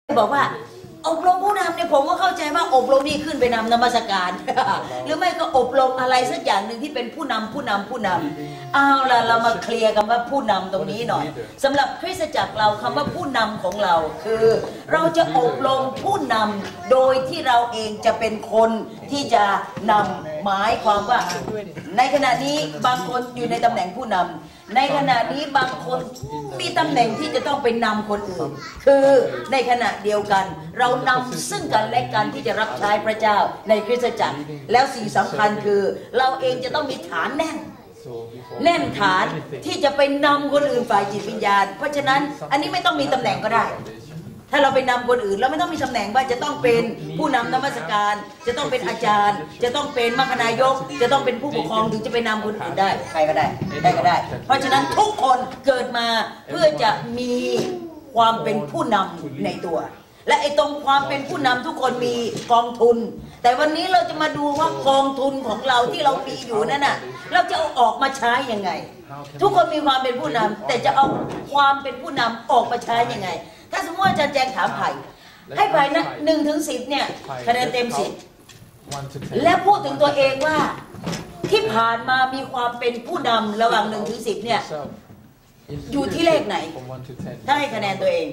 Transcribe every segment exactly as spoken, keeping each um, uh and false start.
บอกว่าอบรมผู้นำเนี่ยผมก็เข้าใจว่าอบรมนี่ขึ้นไปนำนมัสการ หรือไม่ก็อบรมอะไรสักอย่างหนึ่งที่เป็นผู้นำผู้นำผู้นำเอาล่ะเรามาเคลียร์กันว่าผู้นำตรงนี้หน่อยสำหรับคริสตจักรเราคำว่าผู้นำของเราคือเราจะอบรมผู้นำโดยที่เราเองจะเป็นคนที่จะนำหมายความว่าในขณะนี้บางคนอยู่ในตำแหน่งผู้นำในขณะนี้บางคนมีตำแหน่งที่จะต้องไปนำคนอื่นคือในขณะเดียวกันเรานำซึ่งกันและกันที่จะรับใช้พระเจ้าในคริสตจักรแล้วสิ่งสำคัญคือเราเองจะต้องมีฐานแน่นแน่นฐานที่จะไปนำคนอื่นฝ่ายจิตวิญญาณเพราะฉะนั้นอันนี้ไม่ต้องมีตำแหน่งก็ได้ถ้าเราไปนำคนอื่นเราไม่ต้องมีตำแหน่งว่าจะต้องเป็นผู้นำนมัสการจะต้องเป็นอาจารย์จะต้องเป็นมัคคณายกจะต้องเป็นผู้ปกครองถึงจะไปนำคนอื่นได้ใครก็ได้ได้ก็ได้เพราะฉะนั้นทุกคนเกิดมาเพื่อจะมีความเป็นผู้นำในตัวและไอ้ตรงความเป็นผู้นำทุกคนมีกองทุนแต่วันนี้เราจะมาดูว่ากองทุนของเราที่เรามีอยู่นั่นน่ะเราจะเอาออกมาใช้ยังไงทุกคนมีความเป็นผู้นำแต่จะเอาความเป็นผู้นำออกมาใช้ยังไงถ้าสมมติว่าอาจารย์แจงถามไผ่ให้ไผ่นะหนึ่งถึงสิบเนี่ยคะแนนเต็มสิบแล้วพูดถึงตัวเองว่าที่ผ่านมามีความเป็นผู้นำระหว่างหนึ่งถึงสิบเนี่ยอยู่ที่เลขไหนถ้าให้คะแนนตัวเอง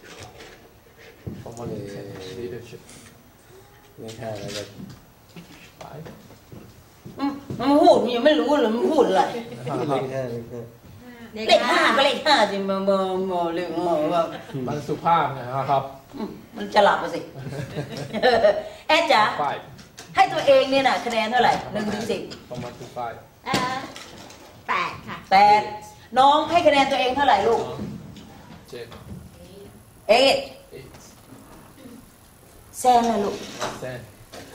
มันพูดมันยังไม่รู้เลยมันพูดอะไรเลขห้าก็เลขห้าสิมามามาเลขห้าว่ามันสุภาพนะครับมันจะหลับไปสิแอดจ๋าให้ตัวเองเนี่ยนะคะแนนเท่าไหร่หนึ่งถึงสิบประมาณสิบแปดแปดค่ะแปดน้องให้คะแนนตัวเองเท่าไหร่ลูกเจ็ดเอ็ดแซนเลยลูกแซน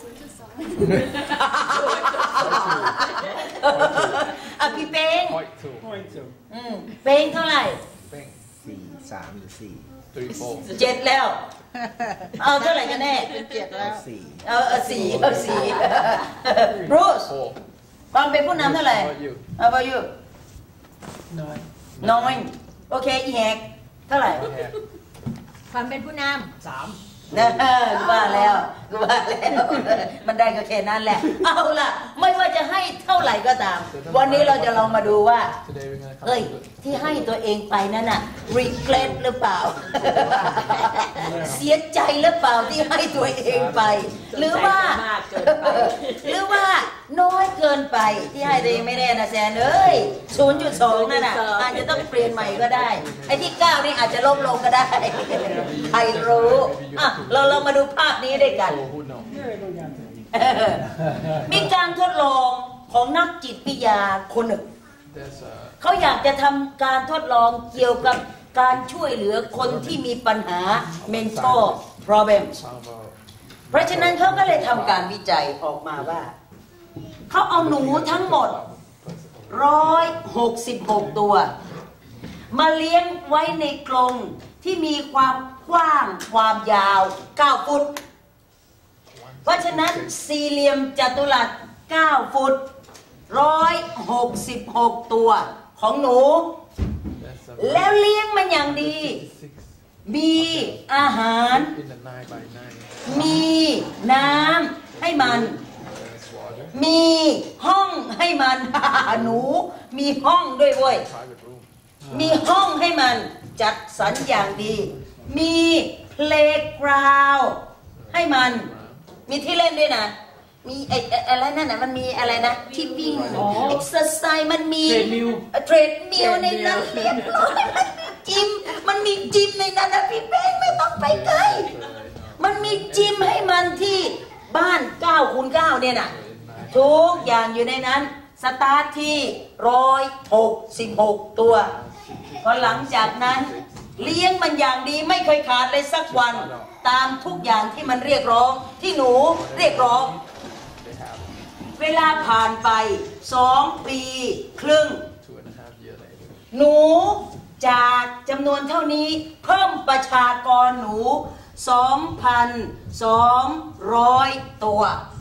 อ่ะพี่เป้งอืมเป้งเท่าไหร่เป้งสี่สามหรือสี่เจ็ดแล้วเอาเท่าไหร่กันแน่เป็นเจ็ดแล้วสี่เอาเอาสี่เอาสี่บรูซความเป็นผู้นำเท่าไหร่เอาไปอยู่น้อยน้อยโอเคอีแฮกเท่าไหร่ความเป็นผู้นำสามนะกูว่าแล้วกูว่าแล้วมันได้ก็แค่นั้นแหละเอาล่ะไม่ว่าจะให้เท่าไหร่ก็ตามวันนี้เราจะลองมาดูว่าเฮ้ยที่ให้ตัวเองไปนั่นน่ะ regret หรือเปล่าเสียใจหรือเปล่าที่ให้ตัวเองไปหรือว่าหรือว่าน้อยเกินไปที่ให้ตัวเองไม่แน่นะแซนเอ้ย ศูนย์จุดสอง นั่นน่ะอาจจะต้องเปลี่ยนใหม่ก็ได้ไอ้ที่เก้านี่อาจจะลดลงก็ได้ใครรู้อ่ะเราเรามาดูภาพนี้ด้วยกันมีการทดลองของนักจิตวิทยาคนหนึ่งเขาอยากจะทำการทดลองเกี่ยวกับการช่วยเหลือคนที่มีปัญหา mental problems เพราะฉะนั้นเขาก็เลยทำการวิจัยออกมาว่าเขาเอาหนูทั้งหมดหนึ่งร้อยหกสิบหกตัวมาเลี้ยงไว้ในกรงที่มีความกว้างความยาวเก้าฟุตเพราะฉะนั้นสี่เหลี่ยมจัตุรัสเก้าฟุตหนึ่งร้อยหกสิบหกตัวของหนูแล้วเลี้ยงมันอย่างดีมีอาหารมีน้ำให้มันมีห้องให้มันหนูมีห้องด้วยเว้ยมีห้องให้มันจัดสรรอย่างดีมีเพลย์กราวด์ให้มันมีที่เล่นด้วยนะมีไอ้อะไรนั่นน่ะมันมีอะไรนะที่วิ่งเอ็กซ์ไซส์มันมีเทรดมิลในนั้นเรียบร้อยมันมีจิมมันมีจิมในนั้นนะพี่เป้งไม่ต้องไปไกลมันมีจิมให้มันที่บ้านเก้าคูณเก้าเนี่ยน่ะทุกอย่างอยู่ในนั้นสตาร์ทที่หนึ่งร้อยหกสิบหกตัวพอหลังจากนั้นเลี้ยงมันอย่างดีไม่เคยขาดเลยสักวันตามทุกอย่างที่มันเรียกร้องที่หนูเรียกร้องเวลาผ่านไปสองปีครึ่งหนูจากจำนวนเท่านี้เพิ่มประชากรหนู สองพันสองร้อย ตัว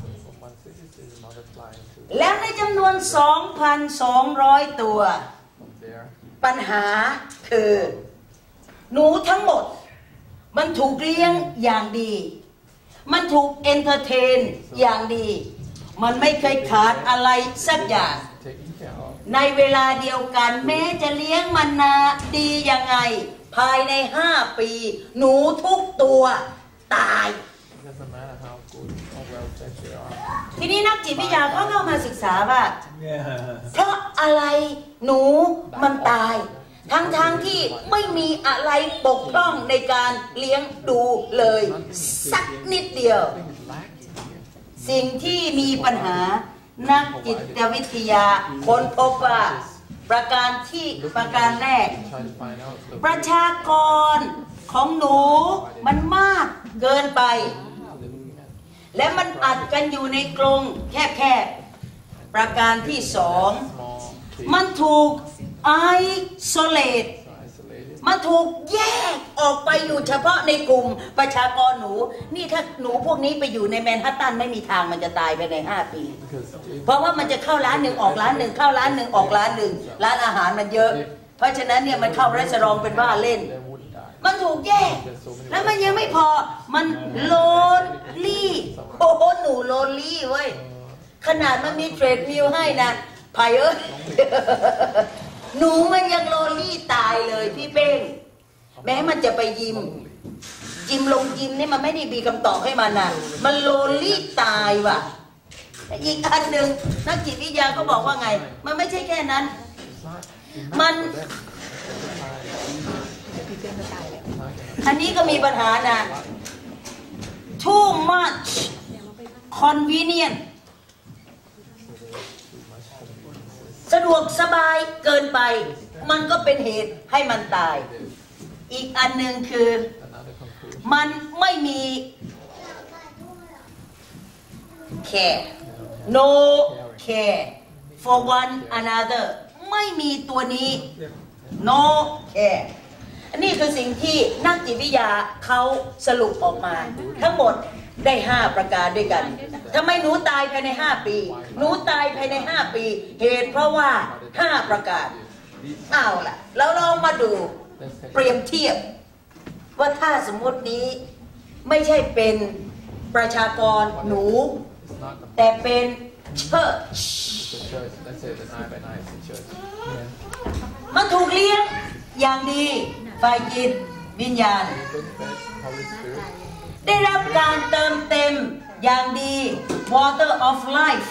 แล้วในจำนวน สองพันสองร้อย ตัวปัญหาคือหนูทั้งหมดมันถูกเลี้ยงอย่างดี มันถูกเอนเตอร์เทนอย่างดี มันไม่เคยขาดอะไรสักอย่าง ในเวลาเดียวกันแม้จะเลี้ยงมันนาดียังไงภายในห้าปีหนูทุกตัวตาย ทีนี้นักจิตวิทยาก็เข้ามาศึกษาว่าเพราะอะไรหนูมันตาย ทั้งๆ ท, ที่ไม่มีอะไรบกพร่องในการเลี้ยงดูเลยสักนิดเดียว สิ่งที่มีปัญหานักจิตวิทยาค้นพบว่าประการที่ประการแรกประชากรของหนูมันมากเกินไปและมันอัดกันอยู่ในกรงแคบๆประการที่สองมันถูกไอโซเลตมันถูกแยกออกไปอยู่เฉพาะในกลุ่มประชากรหนูนี่ถ้าหนูพวกนี้ไปอยู่ในแมนฮัตตันไม่มีทางมันจะตายภายในห้าปีเพราะว่ามันจะเข้าร้านหนึ่งออกร้านหนึ่งเข้าร้านหนึ่งออกร้านหนึ่งร้านอาหารมันเยอะเพราะฉะนั้นเนี่ยมันเข้าร้านสรองเป็นว่าเล่นมันถูกแยกแล้วมันยังไม่พอมันโลนลี่โอ้โหหนูโลนลี่เว้ยขนาดมันมีเทรดมิลให้นะไผ่เอ้ยหนูมันยังโลลี่ตายเลยพี่เป้งแม้มันจะไปยิมยิมลงยิมนี่มันไม่ได้มีคำตอบให้มันนะมันโลลี่ตายว่ะอีกอันหนึ่งนักจิตวิทยาก็บอกว่าไงมันไม่ใช่แค่นั้นมันอันนี้ก็มีปัญหานะ too much convenient สะดวกสบายเกินไปมันก็เป็นเหตุให้มันตายอีกอันหนึ่งคือมันไม่มี care no care for one another ไม่มีตัวนี้ no care อันนี้คือสิ่งที่นักจิตวิทยาเขาสรุปออกมาทั้งหมดได้ห้าประการด้วยกันทำไมหนูตายภายในห้าปีหนูตายภายในห้าปีเหตุเพราะว่าห้าประการเอาล่ะแล้วลองมาดูเปรียบเทียบว่าถ้าสมมตินี้ไม่ใช่เป็นประชากรหนูแต่เป็นเชิร์ชมันถูกเลี้ยงอย่างดีฝ่ายจิตวิญญาณได้รับการเติมเต็มอย่างดี water of life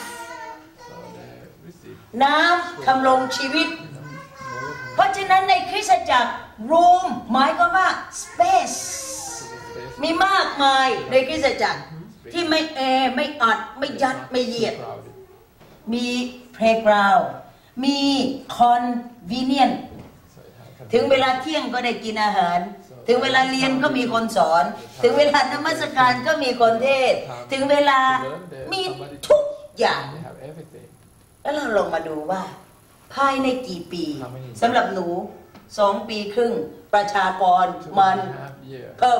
น้ำคำลงชีวิตเพราะฉะนั้นในคริสตจักร room หมายความว่า space มีมากมายในคริสตจักรที่ไม่แอร์ไม่อัดไม่ยัดไม่เหยียดมี playground มี convenient ถึงเวลาเที่ยงก็ได้กินอาหารถึงเวลาเรียนก็มีคนสอนถึงเวลานมัสการก็มีคนเทศถึงเวลามีทุกอย่างแล้วเราลองมาดูว่าภายในกี่ปีสำหรับหนูสองปีครึ่งประชากรมันเพิ่ม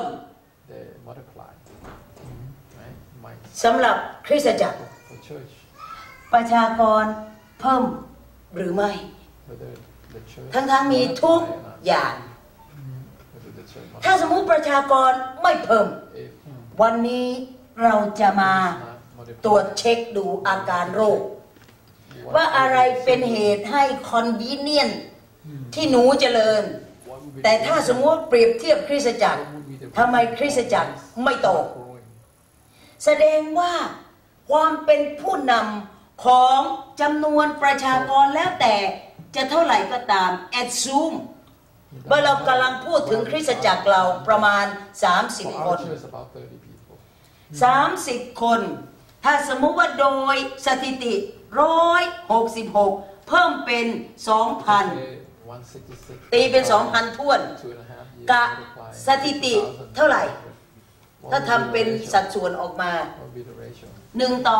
สำหรับคริสตจักรประชากรเพิ่มหรือไม่ทั้งๆมีทุกอย่างถ้าสมมุติประชากรไม่เพิ่มวันนี้เราจะมาตรวจเช็คดูอาการโรคว่าอะไรเป็นเหตุให้คอนวีเนียนที่หนูเจริญแต่ถ้าสมมุติเปรียบเทียบคริสตจักรทำไมคริสตจักรไม่โตแสดงว่าความเป็นผู้นำของจำนวนประชากรแล้วแต่จะเท่าไหร่ก็ตามแอดซูมเมื่อเรากำลังพูดถึงคริสตจักรเราประมาณสามสิบคนสามสิบคนถ้าสมมุติว่าโดยสถิติหนึ่งร้อยหกสิบหกเพิ่มเป็น สองพัน ตีเป็น สองพัน ท้วนกะสถิติเท่าไหร่ถ้าทำเป็นสัดส่วนออกมาหนึ่งต่อ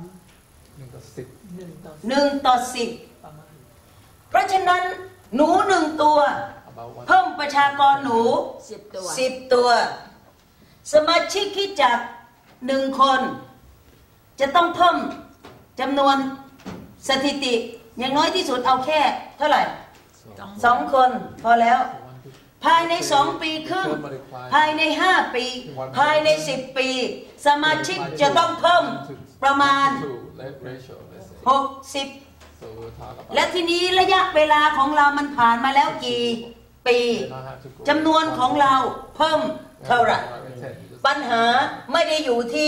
หนึ่งต่อสิบเพราะฉะนั้นหนูหนึ่งตัวเพิ่มประชากรหนูสิบตัวสิบตัวสมาชิกคริสตจักรหนึ่งคนจะต้องเพิ่มจำนวนสถิติอย่างน้อยที่สุดเอาแค่เท่าไหร่สองคนพอแล้วพภายในสองปีครึ่งภายในห้าปีภายในสิบปีสมาชิกจะต้องเพิ่มประมาณหกสิบและทีนี้ระยะเวลาของเรามันผ่านมาแล้วกี่ปีจำนวนของเราเพิ่มเท่าไหร่ปัญหาไม่ได้อยู่ที่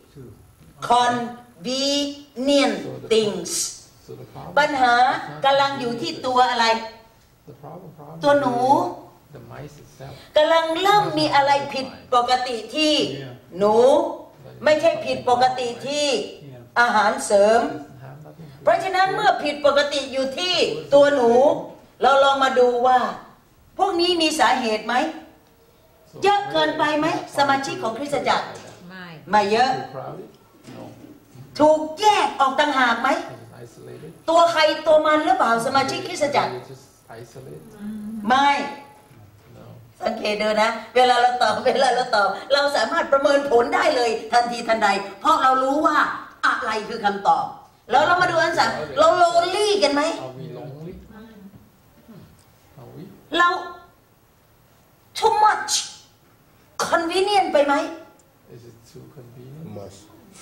convenient things ปัญหากำลังอยู่ที่ตัวอะไรตัวหนูกำลังเริ่มมีอะไรผิดปกติที่หนูไม่ใช่ผิดปกติที่อาหารเสริมเพราะฉะนั้นเมื่อผิดปกติอยู่ที่ตัวหนูเราลองมาดูว่าพวกนี้มีสาเหตุไหมเยอะเกินไปไหมสมาชิกของคริสตจักรไม่ไม่เยอะถูกแยกออกต่างหากไหมตัวใครตัวมันหรือเปล่าสมาชิกคริสตจักรไม่สังเกตดูนะเวลาเราตอบเวลาเราตอบเราสามารถประเมินผลได้เลยทันทีทันใดเพราะเรารู้ว่าอะไรคือคำตอบแล้วเรามาดูอันสามเราโลลี่กันไหมเรา too much convenient ไปไหม Is it too convenient? Much.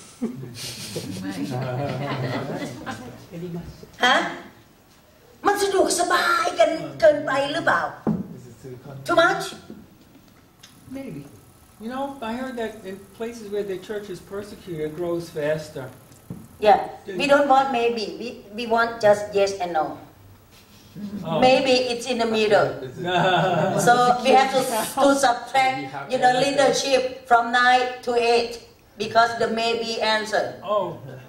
ฮะมันสะดวกสบายกันเกินไปหรือเปล่า Is it too convenient? too much Maybe. You know, I heard that in places where the church is persecuted, it grows faster. yeah we don't want maybe we we want just yes and no Oh. maybe it's in the middle so we have to to subtract you know leadership from nine to eight because the maybe answer Oh.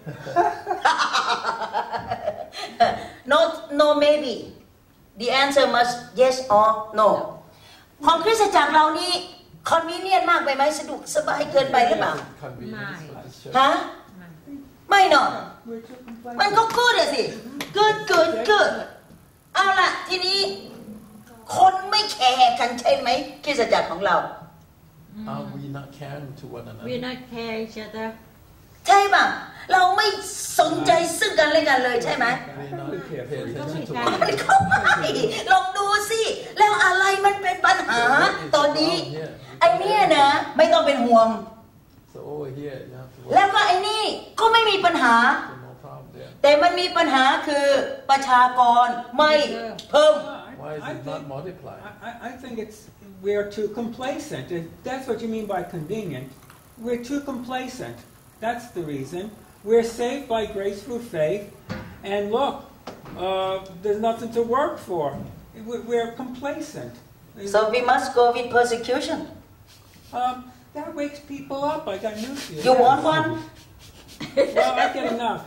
no no maybe the answer must yes or no ของคริสตจักรเรานี่ convenient มากไปไหมสะดวกสบายเกินไปหรือเปล่า Convenience for this church. ฮะไม่เนาะมันก็goodอะสิ good good good เอาล่ะทีนี้คนไม่แคร์กันใช่ไหมคริสตจักรของเรา Are we not caring to one another? We not care each other ใช่ป่ะเราไม่สนใจซึ่งกันและกันเลยใช่ไหม We not pay attention to มัน one another. ก็ไม่ลองดูสิแล้วอะไรมันเป็นปัญหาตอนนี้ไอ้นี่นะไม่ต้องเป็นห่วง So over here, you have to แล้ว work. ก็ไอ้นี่ก็ไม่มีปัญหา So no problem there. แต่มันมีปัญหาคือประชากรไม่เพิ่ม Why is I it not think, multiplied? I, I- I think it's we're too complacent. If that's what you mean by convenient. We're too complacent. That's the reason. We're saved by grace through faith, and look, uh, there's nothing to work for. We're, we're complacent. so we must go with persecution Um, that wakes people up. I got news for you. you want one Well, I get enough.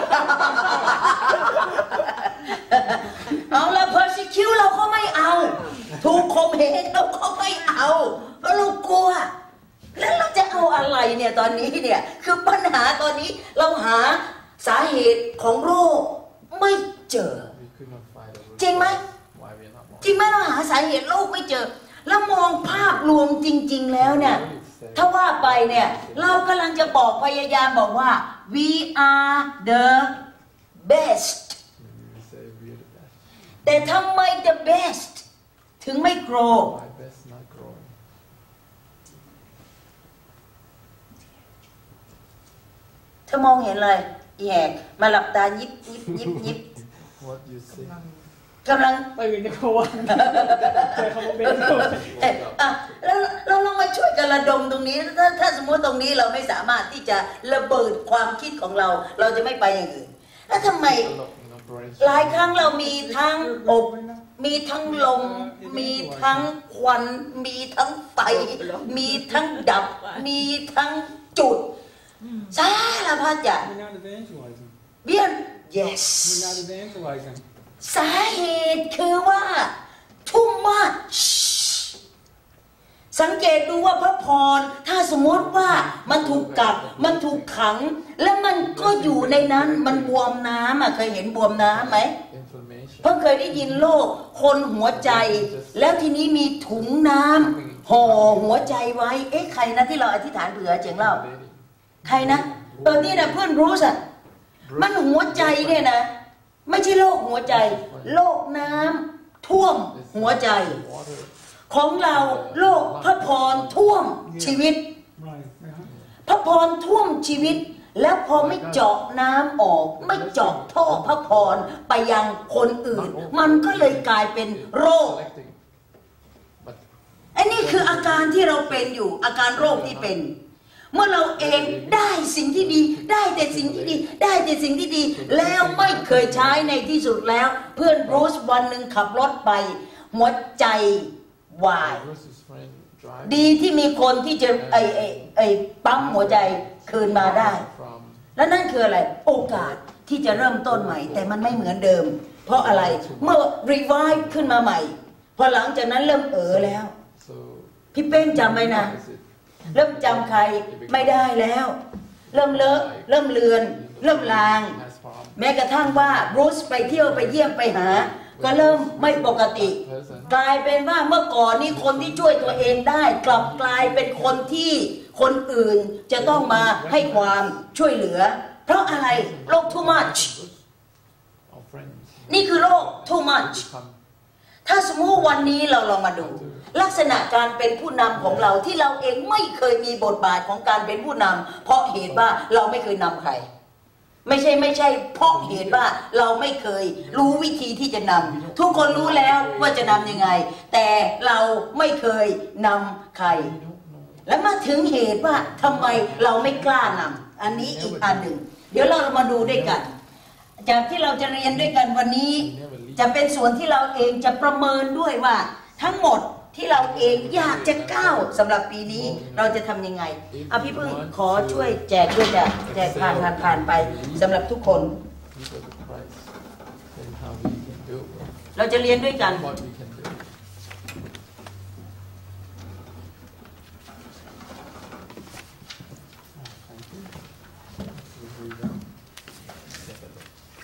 เอาละ persecute เราก็ไม่เอาถูกข่มเหงเราก็ไม่เอาเพราะเรากลัวแล้วเราจะเอาอะไรเนี่ยตอนนี้เนี่ยคือปัญหาตอนนี้เราหาสาเหตุของโรคไม่เจอ We could not find a root จริงไหม cause why we are not more. จริงไหมเราหาสาเหตุโรคไม่เจอแล้วมองภาพรวมจริงๆแล้วเนี่ยถ้าว่าไปเนี่ยเรากำลังจะบอกพยายามบอกว่า we are the best We say we are the best. แต่ทำไม the best ถึงไม่ grow Why best not growing? เธอมองเห็นอะไรอีแหกมาหลับตายิบยิบยิบยิบ What you say? กำลังตื่นในวันเจอคำว่าเป็นเอ๊ะอ่ะแล้วเราลองมาช่วยกันระดมตรงนี้ถ้าถ้าสมมติตรงนี้เราไม่สามารถที่จะระเบิดความคิดของเราเราจะไม่ไปอย่างอื่นแล้วทำไม Look, you know, brains. หลายครั้งเรามีทั้งอบมีทั้งลมมีทั้งควันมีทั้งไฟมีทั้งดับมีทั้งจุดสารพัดอย่าง We're not evangelizing. เบียน yes We're not evangelizing. สาเหตุคือว่า too much สังเกตดูว่าพระพรถ้าสมมติว่ามันถูกกักมันถูกขังแล้วมันก็อยู่ในนั้นมันบวมน้ำอ่ะเคยเห็นบวมน้ำไหม Inflammation. เพิ่งเคยได้ยินโรคคนหัวใจ แล้วทีนี้มีถุงน้ำห่อหัวใจไว้เอ๊ะใครนะที่เราอธิษฐานเผื่อเจ๋งเล่า Lady. ใครนะตอนนี้นะเพื่อนรู้สัมันหัวใจเนี่ยนะไม่ใช่โรคหัวใจโรคน้ำท่วมหัวใจ Water. ของเราโลกพระพรท่วมชีวิต Right. Yeah. พระพรท่วมชีวิตแล้วพอไม่เจาะน้ำออกไม่เจาะท่อพระพรไปยังคนอื่นมันก็เลยกลายเป็นโรค Collecting. But ไอ้นี่คืออาการที่เราเป็นอยู่อาการโรคที่เป็น เมื่อเราเองได้สิ่งที่ดีได้แต่สิ่งที่ดีได้แต่สิ่งที่ดีแล้วไม่เคยใช้ในที่สุดแล้วเพื่อนบรูซวันหนึ่งขับรถไปหัวใจวาย Bruce's friend drive ดีที่มีคนที่จะไอไอไอปั๊มหัวใจคืนมาได้ from และนั่นคืออะไรโอกาสที่จะเริ่มต้นใหม่แต่มันไม่เหมือนเดิม เพราะอะไรเมื่อ revive ขึ้นมาใหม่พอหลังจากนั้นเริ่มเออแล้ว so พี่เป้นจำไว้นะ is it เริ่มจำใครไม่ได้แล้ว เริ่มเลอะเริ่มเลือน เริ่มลาง has problem แม้กระทั่งว่าบรูซไปเที่ยวไปเยี่ยมไปหา ก็เริ่มไม่ปกติ กลายเป็นว่าเมื่อก่อนนี้คนที่ช่วยตัวเองได้ กลับกลายเป็นคนที่คนอื่นจะต้องมาให้ความช่วยเหลือ เพราะอะไรโรค too much our friends นี่คือโรค too much become ถ้าสมมติวันนี้เราลองมาดู ลักษณะการเป็นผู้นำของเราที่เราเองไม่เคยมีบทบาทของการเป็นผู้นำเพราะเหตุว่าเราไม่เคยนำใครไม่ใช่ไม่ใช่เพราะเหตุว่าเราไม่เคยรู้วิธีที่จะนำทุกคนรู้แล้วว่าจะนำยังไงแต่เราไม่เคยนำใครและมาถึงเหตุว่าทำไมเราไม่กล้านำอันนี้อีกอันหนึ่งเดี๋ยวเรามาดูด้วยกันจากที่เราจะเรียนด้วยกันวันนี้จะเป็นส่วนที่เราเองจะประเมินด้วยว่าทั้งหมดที่เราเองอยากจะก้าวสำหรับปีนี้เราจะทำยังไงอ่ะพี่พึ่งขอช่วยแจกด้วยจ้ะแจกผ่านผ่านผ่านไปสำหรับทุกคน these are the Christ and how we can do เราจะเรียนด้วยกัน what we can do thank you Here we go. Take a look.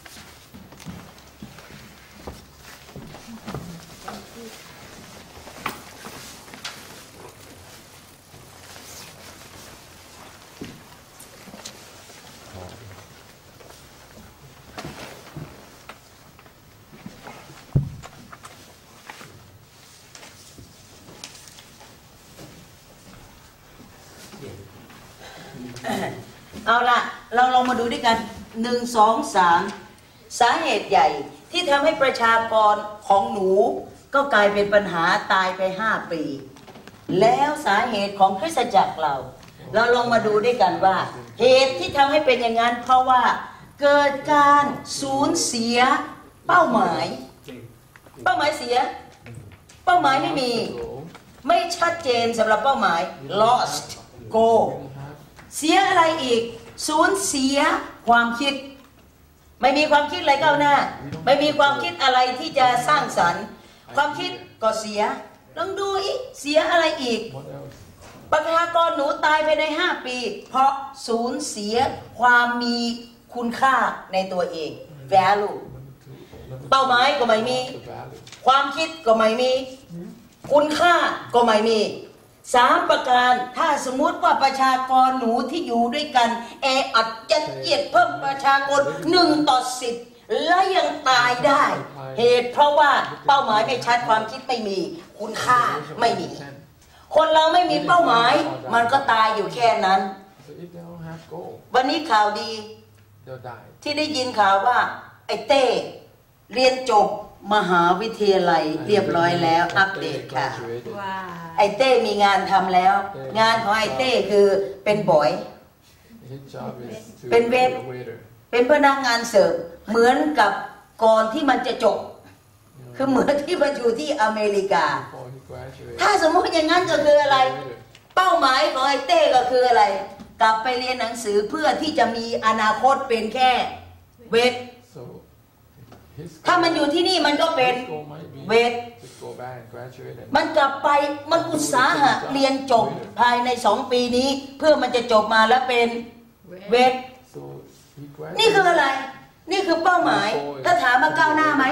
เอาล่ะเราลองมาดูด้วยกันหนึ่งสองสามสาเหตุใหญ่ที่ทำให้ประชากรของหนูก็กลายเป็นปัญหาตายไปห้าปีแล้วสาเหตุของคริสตจักรเราเราลองมาดูด้วยกันว่าเหตุที่ทำให้เป็นอย่างนั้นเพราะว่าเกิดการสูญเสียเป้าหมายเป้าหมายเสียเป้าหมายไม่มีไม่ชัดเจนสำหรับเป้าหมาย lost go เสียอะไรอีกสูญเสียความคิดไม่มีความคิดอะไรก้าวหน้าไม่มีความคิดอะไรที่จะสร้างสรรค์ความคิดก็เสียลองดูอีกเสียอะไรอีกประชากรหนูตายไปในห้าปีเพราะสูญเสียความมีคุณค่าในตัวเอง value เป้าหมายก็ไม่มีความคิดก็ไม่มีคุณค่าก็ไม่มีสามประการถ้าสมมุติว่าประชากรหนูที่อยู่ด้วยกันแออัดยัดเยียดเพิ่มประชากรหนึ่งต่อสิบและยังตายได้เหตุเพราะว่าเป้าหมายไม่ชัดความคิดไม่มีคุณค่าไม่มีคนเราไม่มีเป้าหมายมันก็ตายอยู่แค่นั้นวันนี้ข่าวดีที่ได้ยินข่าวว่าไอ้เต้เรียนจบมหาวิทยาลัยเรียบร้อยแล้วอัปเดตค่ะไอเต้มีงานทำแล้วงานของไอเต้คือเป็นบอยเป็นเวทเป็นพนักงานเสิร์ฟเหมือนกับก่อนที่มันจะจบคือเหมือนที่มันอยู่ที่อเมริกาถ้าสมมติอย่างนั้นก็คืออะไรเป้าหมายของไอเต้ก็คืออะไรกลับไปเรียนหนังสือเพื่อที่จะมีอนาคตเป็นแค่เวทถ้ามันอยู่ที่นี่มันก็เป็นเวทมันกลับไปมันอุตสาหะเรียนจบภายในสองปีนี้เพื่อมันจะจบมาแล้วเป็นเวทนี่คืออะไรนี่คือเป้าหมายถ้าถามมาก้าวหน้าไหม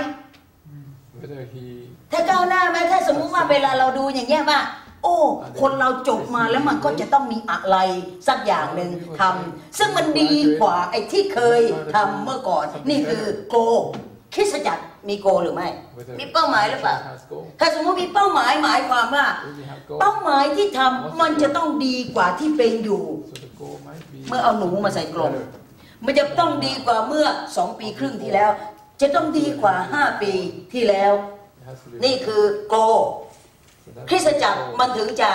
ถ้าก้าวหน้าไหมถ้าสมมุติว่าเวลาเราดูอย่างเงี้ยว่าโอ้คนเราจบมาแล้วมันก็จะต้องมีอะไรสักอย่างหนึ่งทำซึ่งมันดีกว่าไอ้ที่เคยทำเมื่อก่อนนี่คือโกคริสตจักรมีโกหรือไม่ Whether มีเป้าหมายหรือเปล่า has goal. ถ้าสมมติมีเป้าหมายหมายความว่า If we have goal, เป้าหมายที่ทำมันจะต้องดีกว่าที่เป็นอยู่ so the goal might be เมื่อเอาหนูมาใส่กรง better. มันจะต้องดีกว่าเมื่อสองปีครึ่งที่แล้ว จะต้องดีกว่าห้าปีที่แล้ว It has to be นี่คือโก So that's คริสตจักร the goal. มันถึงจะ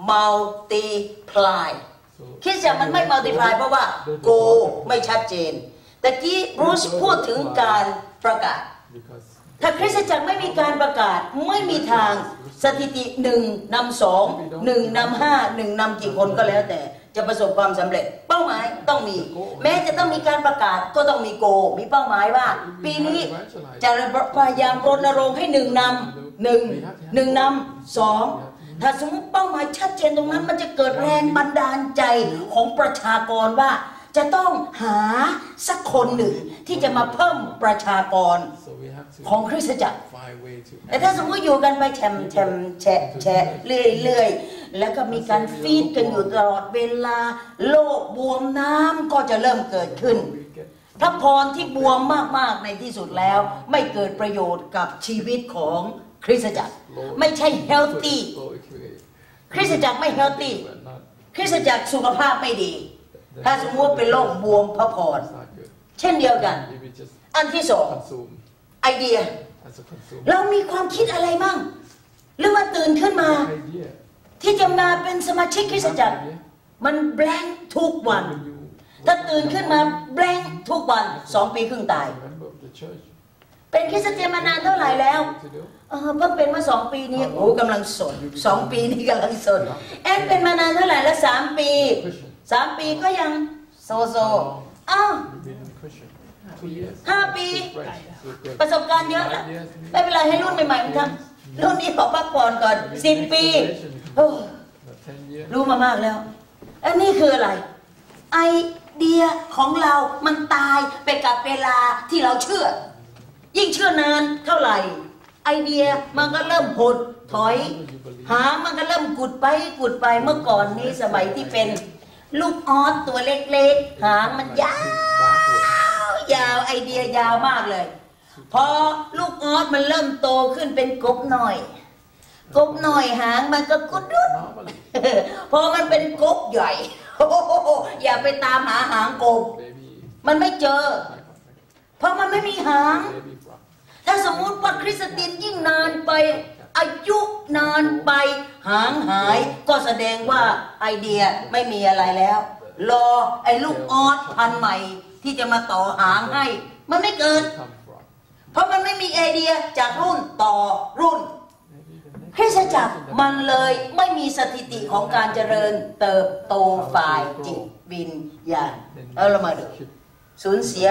multiply So คริสตจักรมันไม่ multiply เพราะว่า โกไม่ชัดเจนแต่กี้บรูซพูดถึงการประกาศ because ถ้าคริสตจักรไม่มีการประกาศไม่มีทางสถิติหนึ่งนำสองหนึ่งนำห้าหนึ่งนำกี่คนก็แล้วแต่จะประสบความสำเร็จเป้าหมายต้องมี แม้จะต้องมีการประกาศก็ต้องมีโกมีเป้าหมายว่า ปีนี้จะพยายามรณรงค์ให้หนึ่งนำหนึ่งหนึ่งนำสองถ้าสมมติเป้าหมายชัดเจนตรงนั้นมันจะเกิดแรงบันดาลใจของประชากรว่าจะต้องหาสักคนหนึ่งที่จะมาเพิ่มประชากร so we have to ของคริสตจักร find way to แต่ถ้าสมมติอยู่กันไปแชมแชมแชะแชะเรื่อยๆแล้วก็มีการฟีดกันอยู่ตลอดเวลาโลกบวมน้ำก็จะเริ่มเกิดขึ้น we get พระพรที่บวมมากๆในที่สุดแล้ว ไม่เกิดประโยชน์กับชีวิตของคริสตจักร ไม่ใช่ healthy slow equate คริสตจักรไม่ healthy but not คริสตจักรสุขภาพไม่ดี ถ้าสมมติว่าเป็นโรคบวมพระพร it's not good เช่นเดียวกัน if we just อันที่สอง consume ไอเดีย as a consumer เรามีความคิดอะไรมั่งหรือว่าตื่นขึ้นมา idea ที่จะมาเป็นสมาชิกคริสตจักร มันแบงค์ทุกวัน when you ถ้าตื่นขึ้นมาแบงค์ทุกวันสองปีครึ่งตาย member of the church เป็นคริสเตียนมานานเท่าไหร่แล้ว what to do เออเพิ่งเป็นมาสองปีนี้โอ้กำลังสดสองปีนี้กำลังสดแอนเป็นมานานเท่าไหร่แล้วสามปีสามปีก็ยังโซโซอ้าว you've been a Christian two years ห้าปี fresh so good ประสบการณ์เยอะนะ five years ไม่เป็นไรให้รุ่นใหม่ๆมันทำรุ่นนี้ขอพักผ่อนก่อนสิบปีโอ้ but ten years รู้มามากแล้วอันนี้คืออะไร ไอเดียของเรามันตายไปกับเวลาที่เราเชื่อ ยิ่งเชื่อนานเท่าไหร่ ไอเดียมันก็เริ่มหดถอย หางมันก็เริ่มกุดไปกุดไปเมื่อก่อนนี้สมัยที่เป็นลูกออสตัวเล็กๆ หางมันยาวยาวไอเดียยาวมากเลย พอลูกออสมันเริ่มโตขึ้นเป็นกบหน่อยกบหน่อยหางมันก็กุดดุด normally พอมันเป็นกบใหญ่ อย่าไปตามหาหางกบ baby มันไม่เจอ เพราะมันไม่มีหาง baby frog ถ้าสมมุติว่าคริสเตียนยิ่งนานไป อายุนานไปหางหาย ก็แสดงว่าไอเดียไม่มีอะไรแล้ว รอไอ้ลูกออสพันธุ์ใหม่ที่จะมาต่อหางให้ มันไม่เกิด come from เพราะมันไม่มีไอเดียจากรุ่นต่อรุ่น คริสตจักรมันเลยไม่มีสถิติของการเจริญเติบโตฝ่ายจิตวิญญาณเอาเรามาดูสูญเสีย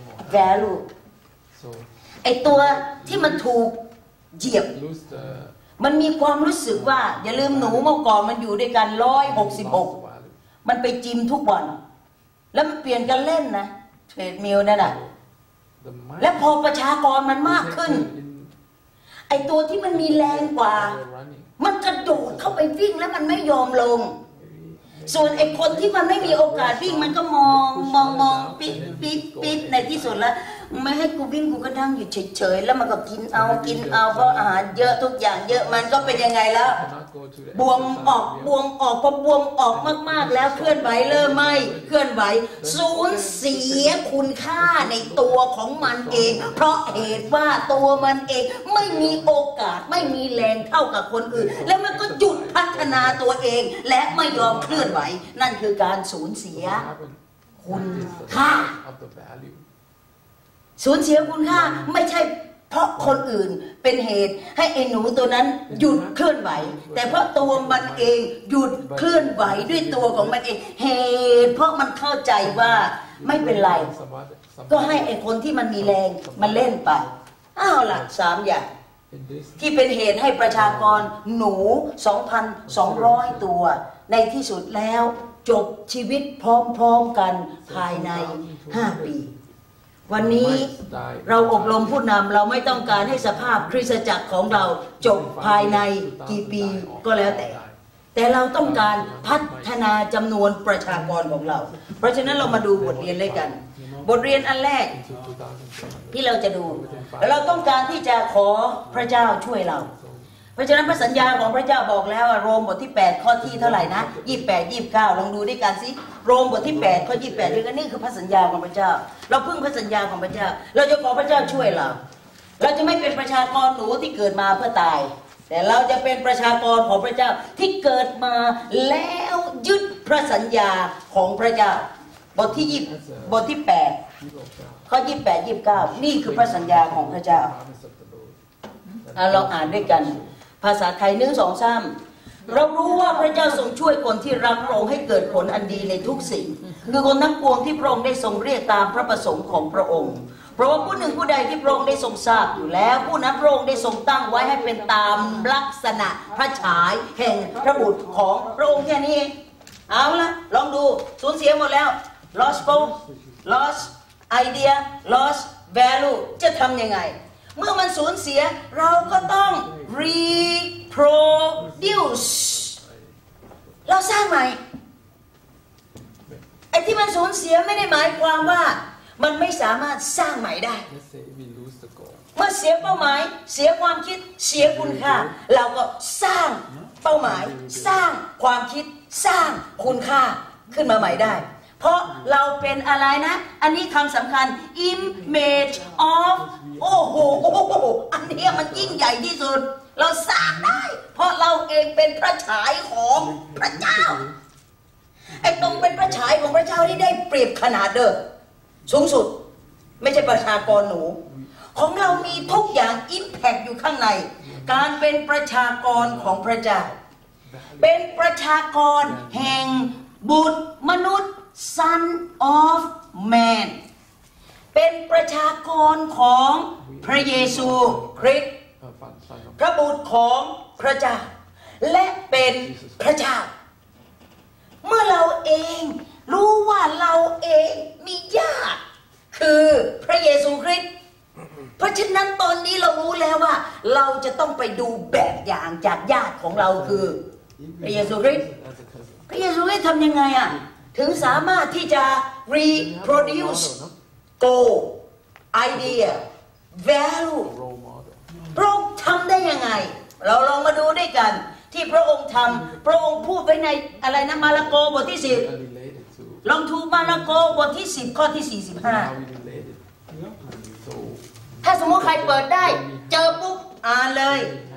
value so ไอตัวที่มันถูกเหยียบ lose the มันมีความรู้สึกว่า อย่าลืมหนูเมื่อก่อนมันอยู่ด้วยกันร้อยหกสิบหก value มันไปจิมทุกวัน แล้วมันเปลี่ยนกันเล่นนะเทรดมิลนั่นแหละ the mind และพอประชากรมันมากขึ้น in ไอตัวที่มันมีแรงกว่า running มันกระโดดเข้าไปวิ่งแล้วมันไม่ยอมลง ส่วนไอ้คนที่มันไม่มีโอกาสวิ่งมันก็มองมองมองปิดปิดปิดในที่สุดแล้วไม่ให้กูวิ่งกูก็นั่งอยู่เฉยๆแล้วมันก็กินเอากินเอาเพราะอาหารเยอะทุกอย่างเยอะมันก็เป็นยังไงแล้ว cannot go to the บวมออกบวมออกพอบวมออกมากๆแล้วเคลื่อนไหวเริ่มไม่เคลื่อนไหวสูญเสียคุณค่าในตัวของมันเอง เพราะเหตุว่าตัวมันเองไม่มีโอกาสไม่มีแรงเท่ากับคนอื่น แล้วมันก็หยุดพัฒนาตัวเองและไม่ยอมเคลื่อนไหวนั่นคือการสูญเสีย คุณค่า of the value สูญเสียคุณค่าไม่ใช่เพราะคนอื่นเป็นเหตุให้ไอ้หนูตัวนั้นหยุดเคลื่อนไหวแต่เพราะตัวมันเองหยุดเคลื่อนไหวด้วยตัวของมันเองเหตุเพราะมันเข้าใจว่าไม่เป็นไรก็ให้ไอ้คนที่มันมีแรงมันเล่นไปอ้าวล่ะสามอย่างที่เป็นเหตุให้ประชากรหนู สองพันสองร้อย ตัวในที่สุดแล้วจบชีวิตพร้อมๆกันภายในห้าปีวันนี้เราอบรมผู้นำเราไม่ต้องการให้สภาพคริสตจักรของเราจบภายในกี่ปีก็แล้วแต่แต่เราต้องการพัฒนาจำนวนประชากรของเราเพราะฉะนั้นเรามาดูบทเรียนเลยกันบทเรียนอันแรกที่เราจะดูแล้วเราต้องการที่จะขอพระเจ้าช่วยเราเพราะฉะนั้นพระสัญญาของพระเจ้าบอกแล้วโรมบทที่แปดข้อที่เท่าไหร่นะยี่สิบแปด ยี่สิบเก้าลองดูด้วยกันสิโรมบทที่แปดข้อยี่สิบแปดด้วยกันนี่คือพระสัญญาของพระเจ้าเราพึ่งพระสัญญาของพระเจ้าเราจะขอพระเจ้าช่วยเราเราจะไม่เป็นประชากรหนูที่เกิดมาเพื่อตายแต่เราจะเป็นประชากรของพระเจ้าที่เกิดมาแล้วยึดพระสัญญาของพระเจ้าบทที่ยี่บทที่แปดข้อยี่สิบแปด ยี่สิบเก้านี่คือพระสัญญาของพระเจ้าเราอ่านด้วยกันภาษาไทยหนึ่งสองสามเรารู้ว่าพระเจ้าทรงช่วยคนที่รักพระองค์ให้เกิดผลอันดีในทุกสิ่งคือคนทั้งปวงที่พระองค์ได้ทรงเรียกตามพระประสงค์ของพระองค์เพราะว่าผู้หนึ่งผู้ใดที่พระองค์ได้ทรงทราบอยู่แล้วผู้นั้นพระองค์ได้ทรงตั้งไว้ให้เป็นตามลักษณะพระฉายแห่งพระบุตรของพระองค์แค่นี้เองเอาละลองดูสูญเสียหมดแล้ว lost hope lost idea lost value จะทำยังไงเมื่อมันสูญเสียเราก็ต้อง reproduce เราสร้างใหม่ไอ้ที่มันสูญเสียไม่ได้หมายความว่ามันไม่สามารถสร้างใหม่ได้เมื่อเสียเป้าหมายเสียความคิดเสียคุณค่าเราก็สร้างเป้าหมายสร้างความคิดสร้างคุณค่าขึ้นมาใหม่ได้เพราะเราเป็นอะไรนะอันนี้คำสำคัญ image of โอ้โหอันนี้มันยิ่งใหญ่ที่สุดเราสร้างได้เพราะเราเองเป็นพระฉายของพระเจ้าไอ้ตรงเป็นพระฉายของพระเจ้าที่ได้เปรียบขนาดเดิมสูงสุดไม่ใช่ประชากรหนูของเรามีทุกอย่าง impact อยู่ข้างในการเป็นประชากรของพระเจ้าเป็นประชากรแห่งบุตรมนุษย์ Son of Man เป็นประชากรของพระเยซูคริสต์พระบุตรของพระเจ้าและเป็นพระเจ้าเมื่อเราเองรู้ว่าเราเองมีญาติคือพระเยซูคริสต์เพราะฉะนั้นตอนนี้เรารู้แล้วว่าเราจะต้องไปดูแบบอย่างจากญาติของเราคือพระเยซูคริสต์พระเยซูคริสต์ทำยังไงอ่ะถึงสามารถที่จะ reproduce goal idea value พระองค์ทำได้ยังไงเราลองมาดูด้วยกันที่พระองค์ทำพระองค์พูดไว้ในอะไรนะมาระโกบทที่สิบลองดูมาระโกบทที่สิบข้อที่สี่สิบห้าถ้าสมมติใครเปิดได้เจอปุ๊บอ่านเลย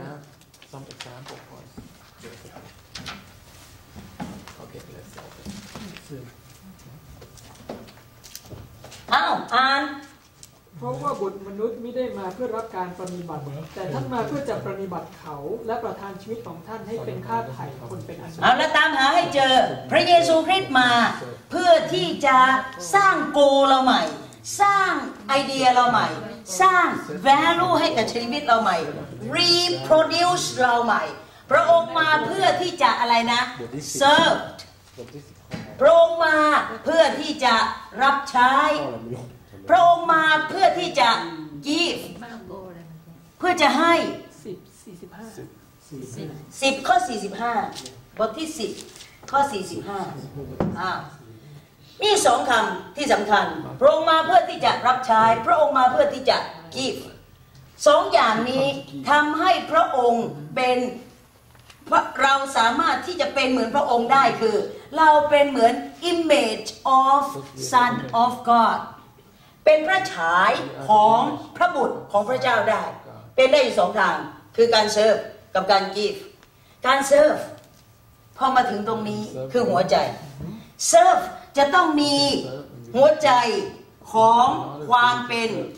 อ้าวอ่านเพราะว่าบุตรมนุษย์ไม่ได้มาเพื่อรับการปฏิบัติแต่ท่านมาเพื่อจะปฏิบัติเขาและประทานชีวิตของท่านให้เป็นค่าไถ่คนเป็นอันมากเอาแล้วตามหาให้เจอพระเยซูคริสต์มาเพื่อที่จะสร้างโกเราใหม่สร้างไอเดียเราใหม่สร้าง value ให้กับชีวิตเราใหม่ reproduce เราใหม่พระองค์มาเพื่อที่จะอะไรนะ serve พระองค์มาเพื่อที่จะรับใช้พระองค์มาเพื่อที่จะ give เพื่อจะให้สิบ สี่สิบห้าสิบข้อสี่สิบห้าบทที่สิบข้อสี่สิบห้าอ่านี่สองคำที่สำคัญพระองค์มาเพื่อที่จะรับใช้พระองค์มาเพื่อที่จะ give สองอย่างนี้ทำให้พระองค์เป็นเราสามารถที่จะเป็นเหมือนพระองค์ได้คือเราเป็นเหมือน image of Son of God เป็นพระฉายของพระบุตรของพระเจ้าได้เป็นได้อยู่สองทางคือการเซิร์ฟกับการ give การเซิร์ฟพอมาถึงตรงนี้คือหัวใจเซิร์ฟจะต้องมีหัวใจของความเป็น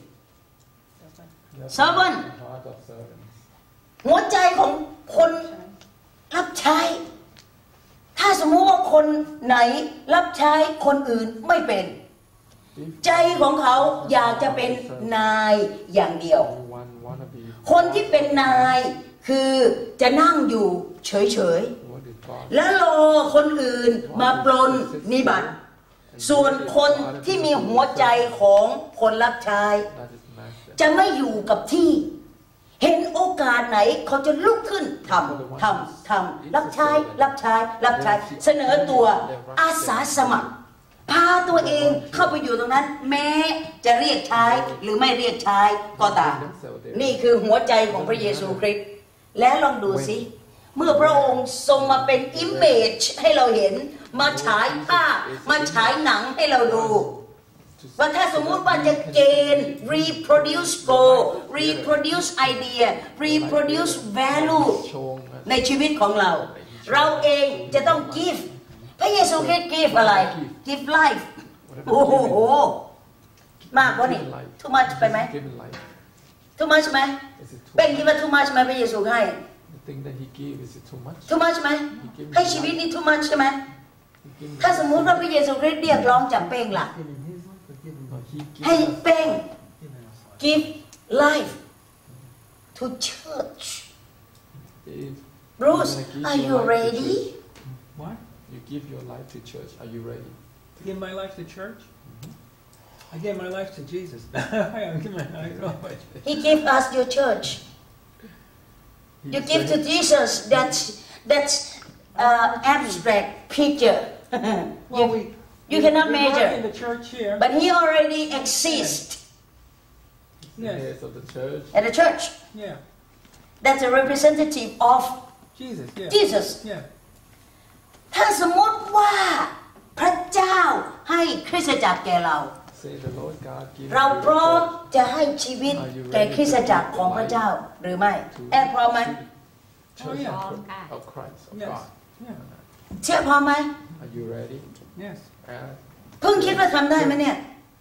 servant หัวใจของคนรับใช้ถ้าสมมุติว่าคนไหนรับใช้คนอื่นไม่เป็นใจของเขาอยากจะเป็นนายอย่างเดียวคนที่เป็นนายคือจะนั่งอยู่เฉยๆแล้วรอคนอื่นมาปลนนิบัติส่วนคนที่มีหัวใจของคนรับใช้จะไม่อยู่กับที่เห็นโอกาสไหนเขาจะลุกขึ้นทำทำทำรับใช้รับใช้รับใช้เสนอตัวอาสาสมัครพาตัวเองเข้าไปอยู่ตรงนั้นแม้จะเรียกใช้หรือไม่เรียกใช้ก็ตามนี่คือหัวใจของพระเยซูคริสต์และลองดูสิเมื่อพระองค์ทรงมาเป็นอิมเมจให้เราเห็นมาฉายภาพมาฉายหนังให้เราดูว่าถ้าสมมุติว่าจะเกณฑ์ reproduce goal reproduce idea reproduce value ในชีวิตของเราเราเองจะต้อง give พระเยซูคริสต์ give อะไร give life โอ้โหมากกว่านี่ too much ไปไหม too much ไหมเป็นคิดว่า too much ไหมพระเยซูให้ too much ไหมให้ชีวิตนี้ too much ใช่ไหมถ้าสมมุติว่าพระเยซูคริสต์เรียกร้องจากเป้งล่ะให้เป้ง give life to church Bruce are you ready What You give your life to church Are you ready To give my life to church I gave my life to Jesus I give my life He gave us your church You give to Jesus that's that's uh, abstract picture Well we You cannot we measure work in the church here But he already exists Yes of the church at the church Yeah That's a representative of Jesus yeah Jesus Yeah ถ้าสมมติว่าพระเจ้าให้คริสตจักรแก่เรา Say the Lord God give เราพร้อมจะให้ชีวิตแก่คริสตจักรของพระเจ้าหรือไม่แอบพร้อมไหม Church yeah. of Christ of Yes God Yeah เชื่อพร้อมไหม Are you ready Yes And เพิ่งคิดว่าทำได้ไหมเนี่ย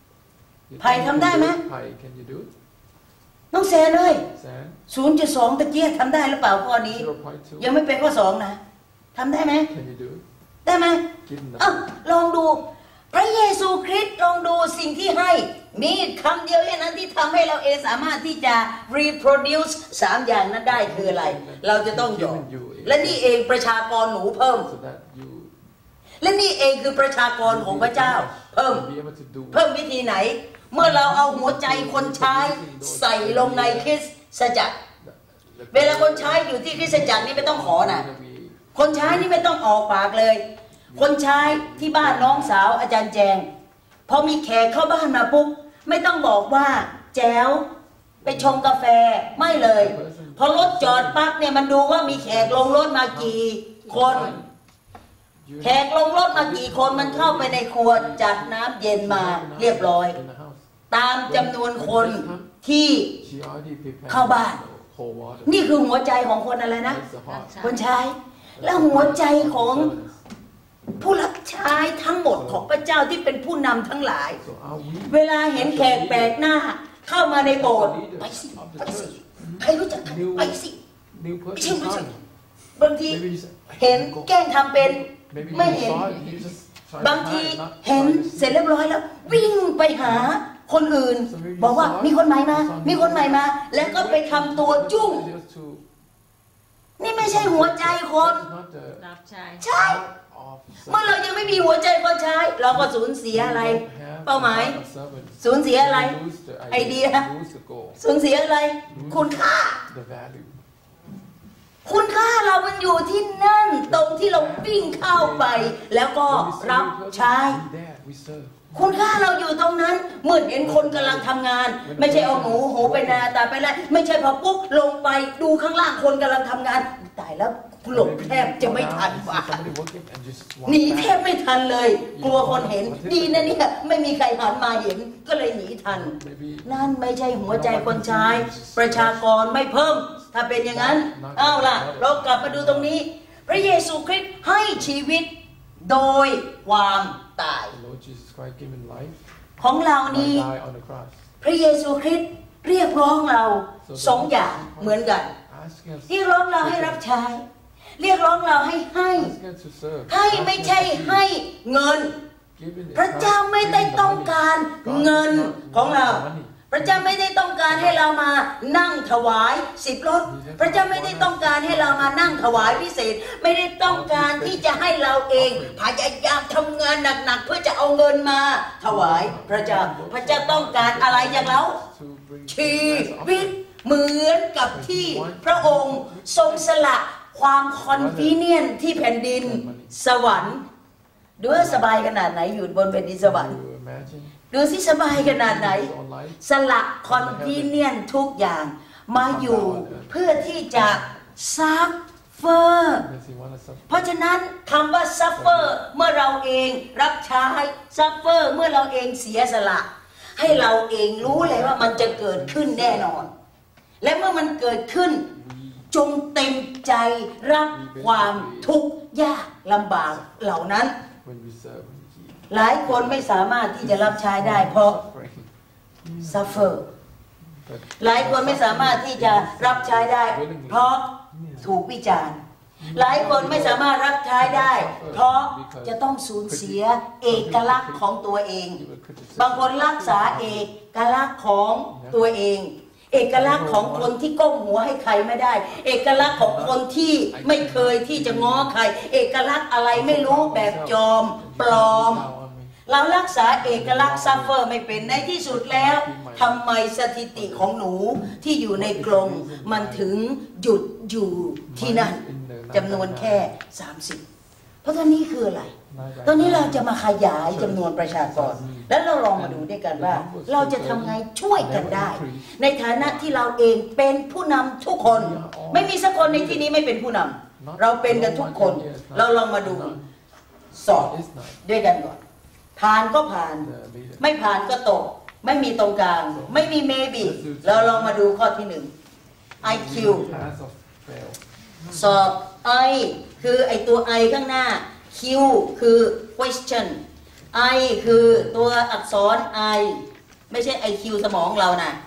you ไผ่ think ทำได้ไหม you can do it? ไผ่ can you do it น้องแซนเลย Sam ศูนย์จุดสอง ตะเกียบทำได้หรือเปล่าข้อนี้ zero point two ยังไม่เป็นข้อสองนะทำได้ไหม Can you do it ได้ไหม Give them the อ้าวลองดูพระเยซูคริสต์ลองดูสิ่งที่ให้มีคำเดียวแค่นั้นที่ทำให้เราเองสามารถที่จะ reproduce สามอย่างนั้นได้คืออะไร เราจะต้องยอมและนี่เองประชากรหนูเพิ่ม so that you และนี่เองคือประชากรของพระเจ้าเพิ่ม be able to do เพิ่มวิธีไหน เมื่อเราเอาหัวใจคนใช้ใส่ลงในคริสตจักรเวลาคนใช้อยู่ที่คริสตจักรนี่ไม่ต้องขอนะคนใช้นี่ไม่ต้องออกปากเลย คนใช้ที่บ้านน้องสาวอาจารย์แจงพอมีแขกเข้าบ้านมาปุ๊บไม่ต้องบอกว่าแจ๋วไปชงกาแฟไม่เลยพอรถจอดปั๊บเนี่ยมันดูว่ามีแขกลงรถมากี่คนแขกลงรถมากี่คนมันเข้าไปในครัวจัดน้ำเย็นมาเรียบร้อยตามจำนวนคนที่เข้าบ้านนี่คือหัวใจของคนอะไรนะคนใช้และหัวใจของผู้รับใช้ทั้งหมดของพระเจ้าที่เป็นผู้นำทั้งหลายเวลาเห็นแขกแปลกหน้าเข้ามาในโบสถ์ไปสิไปสิใครรู้จักไปสิไม่ใช่ไม่ใช่บางทีเห็นแกล้งทำเป็นไม่เห็นบางทีเห็นเสร็จเรียบร้อยแล้ววิ่งไปหาคนอื่นบอกว่ามีคนใหม่มามีคนใหม่มาแล้วก็ไปทำตัวจุ้งนี่ไม่ใช่หัวใจคนรับใช้ใช่เมื่อเรายังไม่มีหัวใจคนใช้เราก็สูญเสียอะไรเป้าหมายสูญเสียอะไรไอเดียสูญเสียอะไรคุณค่าคุณค่าเรามันอยู่ที่นั่นตรงที่เราวิ่งเข้าไปแล้วก็รับใช้คุณค่าเราอยู่ตรงนั้นเมื่อเห็นคนกำลังทำงานไม่ใช่เอาหมูหูไปนาตาไปไล่ไม่ใช่พอปุ๊บลงไปดูข้างล่างคนกำลังทำงานตายแล้วหลบแทบจะไม่ทันว่ะหนีแทบไม่ทันเลยกลัวคนเห็นดีนะเนี่ยไม่มีใครหันมาเห็นก็เลยหนีทันนั่นไม่ใช่หัวใจคนใช้ประชากรไม่เพิ่มถ้าเป็นอย่างนั้นเอาล่ะเรากลับมาดูตรงนี้พระเยซูคริสต์ให้ชีวิตโดยความตายของเรานี้พระเยซูคริสต์เรียกร้องเราสองอย่างเหมือนกันเรียกร้องเราให้รับใช้เรียกร้องเราให้ให้ให้ไม่ใช่ให้เงินพระเจ้าไม่ได้ต้องการเงินของเราพระเจ้าไม่ได้ต้องการให้เรามานั่งถวายสิบรถพระเจ้าไม่ได้ต้องการให้เรามานั่งถวายพิเศษไม่ได้ต้องการที่จะให้เราเองพยายามทำงานหนักๆเพื่อจะเอาเงินมาถวายพระเจ้าพระเจ้าต้องการอะไรจากเราชีวิตเหมือนกับที่พระองค์ทรงสละความคอนวีเนียนที่แผ่นดินสวรรค์ดูว่าสบายขนาดไหนอยู่บนแผ่นดินสวรรค์ You imagine ดูสิสบายขนาดไหน on life สละคอนวีเนียนทุกอย่างมาอยู่เพื่อที่จะซัฟเฟอร์ because you want to suffer. เพราะฉะนั้นคำว่าซัฟเฟอร์เมื่อเราเองรับใช้ซัฟเฟอร์เมื่อเราเองเสียสละ ให้เราเองรู้เลยว่ามันจะเกิดขึ้นแน่นอน และเมื่อมันเกิดขึ้นจงเต็มใจรับความทุกข์ยากลำบากเหล่านั้น When we serve Him, หลายคนไม่สามารถที่จะรับใช้ได้เพราะ suffering. ซัฟเฟอร์หลายคนไม่สามารถที่จะรับใช้ได้ เพราะถูกวิจารณ์หลายคนไม่สามารถรับใช้ได้ เพราะจะต้องสูญเสียเอกลักษณ์ของตัวเอง บางคนรักษาเอกลักษณ์ของตัวเอง เอกลักษณ์ของคนที่ก้มหัวให้ใครไม่ได้ เอกลักษณ์ของคนที่ไม่เคยที่จะง้อใคร เอกลักษณ์อะไรไม่รู้แบบจอมปลอม เรารักษาเอกลักษณ์ซัฟเฟอร์ไม่เป็นในที่สุดแล้วทำไมสถิติของหนูที่อยู่ในกรงมันถึงหยุดอยู่ที่นั่นจำนวนแค่สามสิบเพราะตอนนี้คืออะไรตอนนี้เราจะมาขยายจำนวนประชากรแล้วเราลองมาดูด้วยกันว่า เราจะทำไงช่วยกันได้ ในฐานะที่เราเองเป็นผู้นำทุกคน ไม่มีสักคนในที่นี้ไม่เป็นผู้นำเราเป็นกันทุกคน เราลองมาดูสอบด้วยกันก่อนผ่านก็ผ่านไม่ผ่านก็ตกไม่มีตรงกลางไม่มี maybe เราลองมาดูข้อที่หนึ่ง ไอ คิว Pass or fail. สอบ I คือไอตัว I ข้างหน้า Q คือ question I คือตัวอักษร I ไม่ใช่ ไอ คิว สมองเรานะ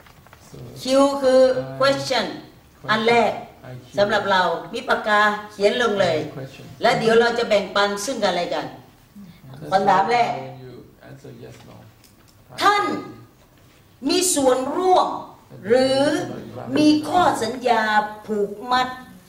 So Q คือ question อันแรกสำหรับเรามีปากกาเขียนลงเลย question. และเดี๋ยวเราจะแบ่งปันซึ่งกันและกัน That's คำถามแรก when you answer yes, no. ท่านมีส่วนร่วมหรือมีข้อสัญญาผูกมัด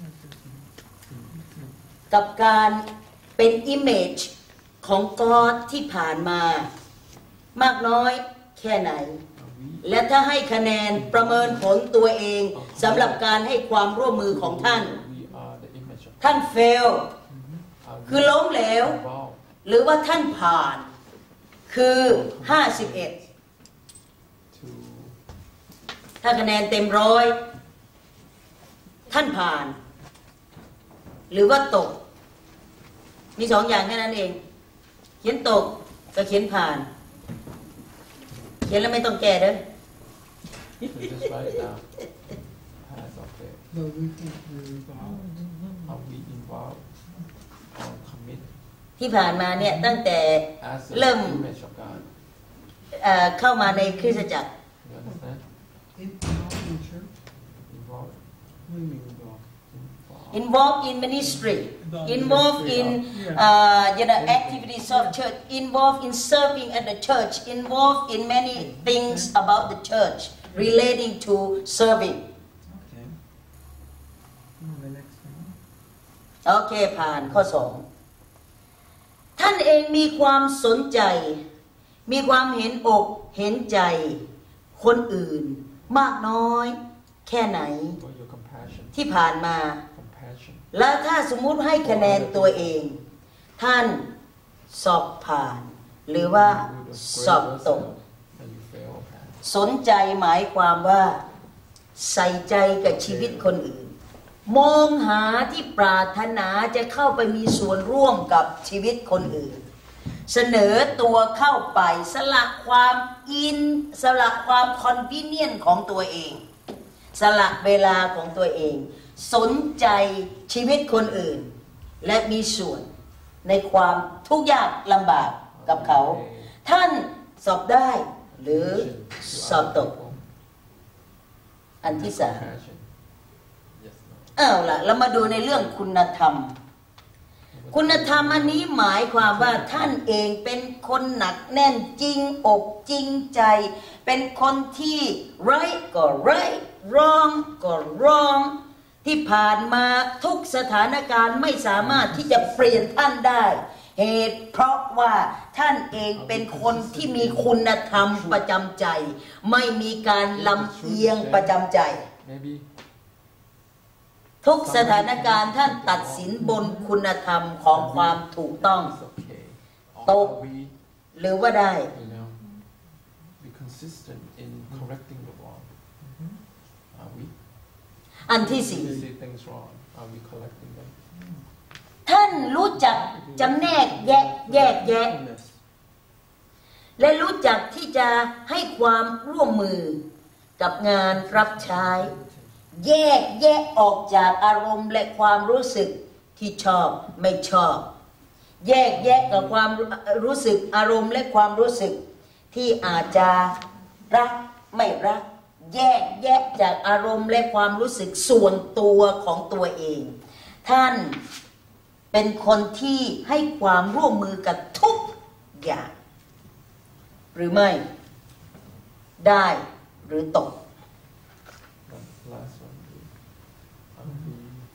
กับการเป็นอิมเมจของกอดที่ผ่านมามากน้อยแค่ไหน และถ้าให้คะแนนประเมินผลตัวเองสำหรับการให้ความร่วมมือของท่าน We are the image of ท่าน fail Are we คือล้มเหลว involved หรือว่าท่านผ่านคือห้าสิบเอ็ด to ถ้าคะแนนเต็มร้อยท่านผ่าน หรือว่าตก มีสองอย่างแค่นั้นเอง เขียนตกกับเขียนผ่าน เขียนแล้วไม่ต้องแก้เด้อ so just write it down. Pass or fail. No, we think we're involved. Are we involved or commit ที่ผ่านมาเนี่ยตั้งแต่ as the เริ่ม image of God? เอ่อเข้ามาในคริสตจักร You understand? Involved in church? Involved. What do you mean involved? Involved. involved in ministry involved in uh, you know activities of church involved in serving at the church involved in many things about the church relating to serving Okay. Oh, the next one. โอเคผ่านข้อสองท่านเองมีความสนใจมีความเห็นอกเห็นใจคนอื่นมากน้อยแค่ไหน For your compassion. ที่ผ่านมา Compassion. และถ้าสมมุติให้คะแนนตัวเอง ท่านสอบผ่าน หรือว่า You would สอบ grade ตก yourself and you fail or pass. สนใจหมายความว่าใส่ใจกับชีวิตคนอื่น มองหาที่ปรารถนาจะเข้าไปมีส่วนร่วมกับชีวิตคนอื่น เสนอตัวเข้าไปสละความอินสละความคอนวีเนียนของตัวเอง สละเวลาของตัวเอง สนใจชีวิตคนอื่น และมีส่วนในความทุกข์ยากลำบากกับเขา ท่านสอบได้หรือสอบตก อันที่สาม Compassion. Yes, no. อ้าวล่ะเรามาดูในเรื่องคุณธรรม คุณธรรมอันนี้หมายความว่าท่านเองเป็นคนหนักแน่นจริงอกจริงใจ เป็นคนที่ right ก็ right wrong ก็ wrong ที่ผ่านมาทุกสถานการณ์ไม่สามารถที่จะเปลี่ยนท่านได้ เหตุเพราะว่าท่านเองเป็นคนที่มีคุณธรรมประจำใจ ไม่มีการลำเอียงประจำใจ Maybe ทุกสถานการณ์ท่านตัดสินบนคุณธรรมของความถูกต้อง it's okay. ตก Are we, หรือว่าได้ you know, be consistent in correcting the wrong? Are we? อันที่สี่ We see things wrong. Are we correcting them? ท่านรู้จักจำแนกแยกแยกแยะ และรู้จักที่จะให้ความร่วมมือกับงานรับใช้ แยกแยะออกจากอารมณ์และความรู้สึกที่ชอบไม่ชอบ แยกแยะกับความรู้สึกอารมณ์และความรู้สึกที่อาจจะรักไม่รัก แยกแยะจากอารมณ์และความรู้สึกส่วนตัวของตัวเอง ท่านเป็นคนที่ให้ความร่วมมือกับทุกอย่างหรือไม่ได้หรือตก The last one. Are we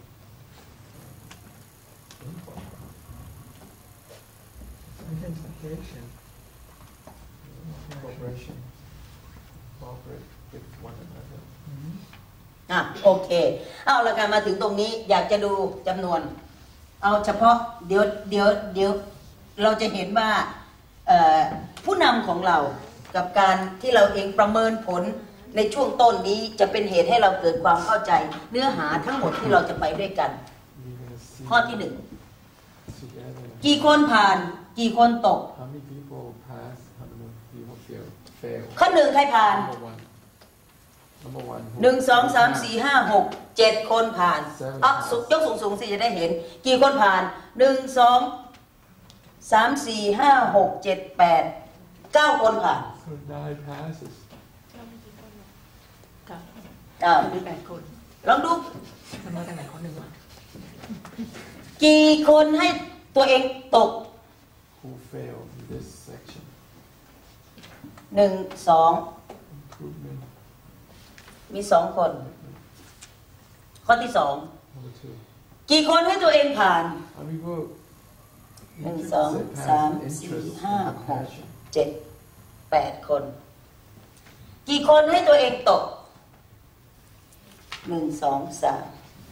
Identification. cooperation? Cooperate with one another. อ่ะโอเคเอาละกันมาถึงตรงนี้อยากจะดูจำนวนเอาเฉพาะเดี๋ยวเดี๋ยวเดี๋ยวเราจะเห็นว่าผู้นำของเรากับการที่เราเองประเมินผลในช่วงต้นนี้จะเป็นเหตุให้เราเกิดความเข้าใจเนื้อหาทั้งหมดที่เราจะไปด้วยกัน We're gonna see ข้อที่หนึ่ง together. กี่คนผ่านกี่คนตก How many people pass? How many people fail? Fail. ข้อหนึ่งใครผ่าน Number one. Number one. who- หนึ่งสองสามสี่ห้าหกเจ็ดคนผ่านอ่ะสุยกสูงสูงสิจะได้เห็น กี่คนผ่านหนึ่งสองสามสี่ห้าหกเจ็ดแปดเก้าคนผ่าน So nine passes. อ่าหรือแปดคนลองดูเสมอกันไหนคนหนึ่งวะกี่คนให้ตัวเองตก Who failed in this section? หนึ่งสอง Improvement. มีสองคน ข้อที่สอง Number two. กี่คนให้ตัวเองผ่าน How many people? หนึ่ง Interest สอง and สาม passion, สี่ interest ห้า and หก compassion. เจ็ดแปดคน กี่คนให้ตัวเองตกหนึ่งสองสาม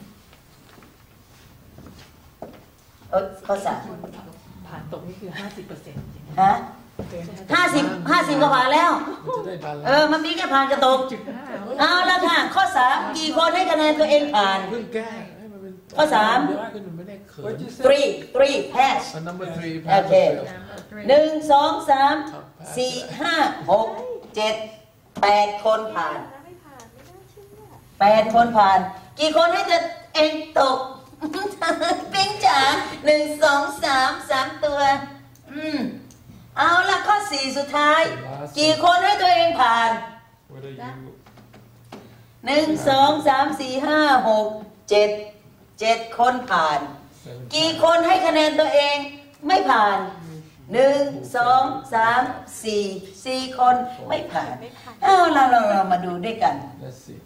เอ้ยข้อสามผ่านตกนี่คือห้าสิบเปอร์เซ็นต์ฮะห้าสิบห้าสิบก็ผ่านแล้วมันจะได้บาลานซ์เออ มันมีแค่ผ่านกับตกจุดห้าเอาละค่ะ ข้อสามกี่คนให้คะแนนตัวเองผ่านเพิ่งแก้ให้มันเป็นข้อสามเยอะขึ้นมันไม่ได้เขิน What'd you say? three three pass Uh, number three โอเค pass หนึ่งสองสามสี่ห้าหกเจ็ดแปดคนผ่านแปดคนผ่าน กี่คนให้ตัวเองตก เป็นจ๋าหนึ่งสองสามสามตัว อืมเอาละข้อสี่สุดท้าย กี่คนให้ตัวเองผ่าน Whether you หนึ่งสองสามสี่ห้าหกเจ็ดเจ็ดคนผ่าน seven กี่คนให้คะแนนตัวเองไม่ผ่านหนึ่งสองสามสี่สี่คนไม่ผ่านเอาละเราเรามาดูด้วยกัน let's see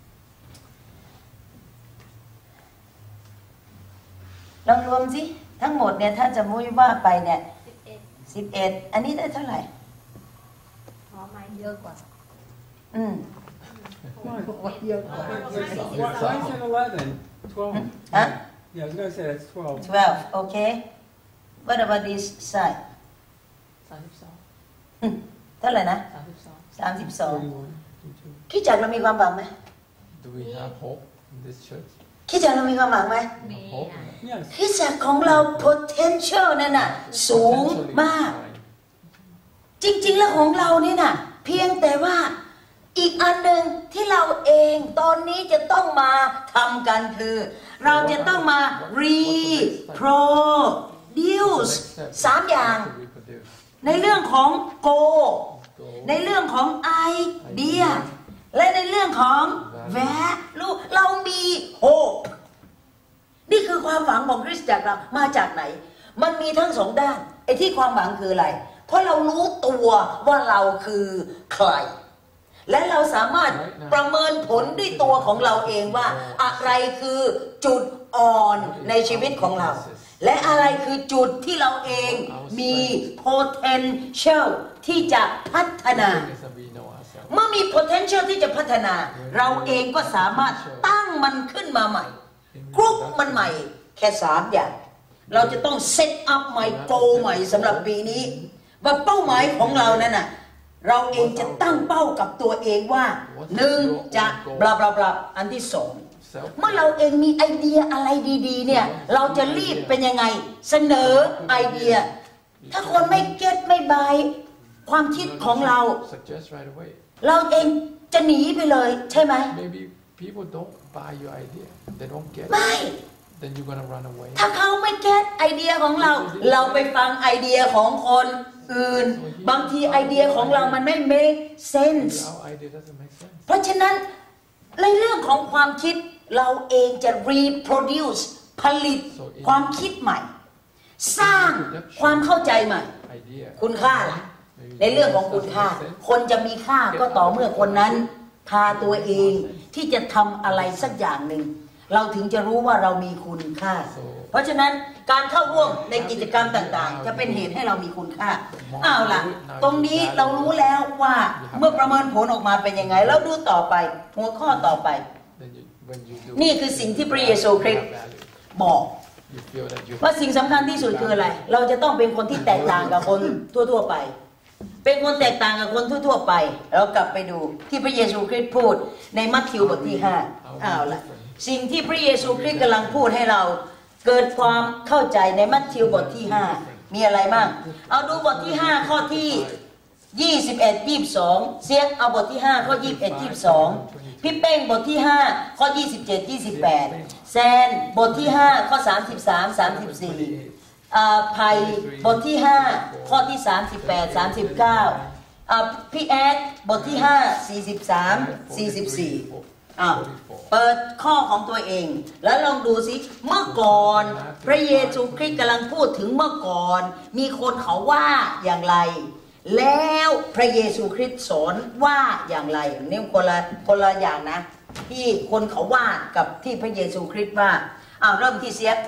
ลองรวมสิทั้งหมดเนี่ยถ้าจะมุ้ยว่าไปเนี่ยสิบเอ็ดอันนี้ได้เท่าไหร่พอมาเยอะกว่าอืมเยอะกว่า Why, why is it eleven? Twelve. ฮะ Yeah, I was gonna say that's twelve. twelve okay what about this side สามสิบสองเท่าไหร่นะสามสิบสองสามสิบสอง Thirty-one. thirty-two. คิดจักเรามีความหวังไหม do we have hope in this church คิดจักเรามีความหวังไหมมี hope อ่ะ Yes. คิดจักของเรา potential นั่นน่ะสูง Potentially มาก fine. จริงๆแล้วของเรานี่น่ะเพียงแต่ว่าอีกอันหนึ่งที่เราเองตอนนี้จะต้องมาทำกันคือ เราจะต้องมา reproduce สามอย่าง To reproduce. ในเรื่องของ go Go. ในเรื่องของ idea และในเรื่องของ value เรามี hope นี่คือความหวังของคริสตจักรเรามาจากไหน มันมีทั้งสองด้านไอ้ที่ความหวังคืออะไร เพราะเรารู้ตัวว่าเราคือใคร และเราสามารถประเมินผลด้วยตัวของเราเองว่าอะไรคือจุดอ่อนในชีวิตของเรา และอะไรคือจุดที่เราเองมี potential ที่จะพัฒนา Thing is that we know ourselves. เมื่อมี potential ที่จะพัฒนา เราเองก็สามารถตั้งมันขึ้นมาใหม่ กรุ๊ปมันใหม่แค่สามอย่างเราจะต้องเซตอัพใหม่โกใหม่สำหรับปีนี้ว่าเป้าหมายของเรานั้นน่ะเราเองจะตั้งเป้ากับตัวเองว่าหนึ่งจะบลาบลาบลาอันที่สองเมื่อเราเองมีไอเดียอะไรดีๆเนี่ยเราจะรีบเป็นยังไงเสนอไอเดียถ้าคนไม่เก็ตไม่บายความคิดของเราเราเองจะหนีไปเลยใช่ไหม Maybe people don't buy your idea. They don't get it. ไม่ Then you're gonna run away. ถ้าเขาไม่เก็ตไอเดียของเราเราไปฟังไอเดียของคนอื่นบางทีไอเดียของเรามันไม่ make sense Our idea doesn't make sense. เพราะฉะนั้นในเรื่องของความคิดเราเองจะ reproduce ผลิตความคิดใหม่สร้างความเข้าใจใหม่ Idea. คุณค่าล่ะในเรื่องของคุณค่าคนจะมีค่าก็ต่อเมื่อคนนั้นพาตัวเองที่จะทำอะไรสักอย่างหนึ่งเราถึงจะรู้ว่าเรามีคุณค่าเพราะฉะนั้นการเข้าร่วมในกิจกรรมต่างๆจะเป็นเหตุให้เรามีคุณค่าอ้าวล่ะตรงนี้เรารู้แล้วว่าเมื่อประเมินผลออกมาเป็นยังไงแล้วดูต่อไปหัวข้อต่อไปนี่คือสิ่งที่พระเยซูคริสต์บอกว่าสิ่งสำคัญที่สุดคืออะไรเราจะต้องเป็นคนที่แตกต่างกับคนทั่วๆไปเป็นคนแตกต่างกับคนทั่วๆไปเรากลับไปดูที่พระเยซูคริสต์พูดในมัทธิวบทที่ห้าอ้าวล่ะสิ่งที่พระเยซูคริสต์กำลังพูดให้เราเกิดความเข้าใจในมัทธิวบทที่ห้ามีอะไรบ้างเอาดูบทที่ห้าข้อที่ยี่สิบเอ็ด ยี่สิบสองเสียเอาบทที่ห้าข้อยี่สิบเอ็ด ยี่สิบสองพี่เป้งบทที่ห้าข้อยี่สิบเจ็ด ยี่สิบแปดแซนบทที่ห้าข้อสามสิบสาม สามสิบสี่อ่าไผ่บทที่ห้าข้อที่สามสิบแปด สามสิบเก้าอ่าพี่แอดบทที่ห้า สี่สิบสาม สี่สิบสี่อ่าเปิดข้อของตัวเองแล้วลองดูสิเมื่อก่อนพระเยซูคริสต์กำลังพูดถึงเมื่อก่อนมีคนเขาว่าอย่างไรแล้วพระเยซูคริสต์สอนว่าอย่างไรนี่คนละคนละอย่างนะที่คนเขาว่ากับที่พระเยซูคริสต์ว่าอ้าวเริ่มที่เสีย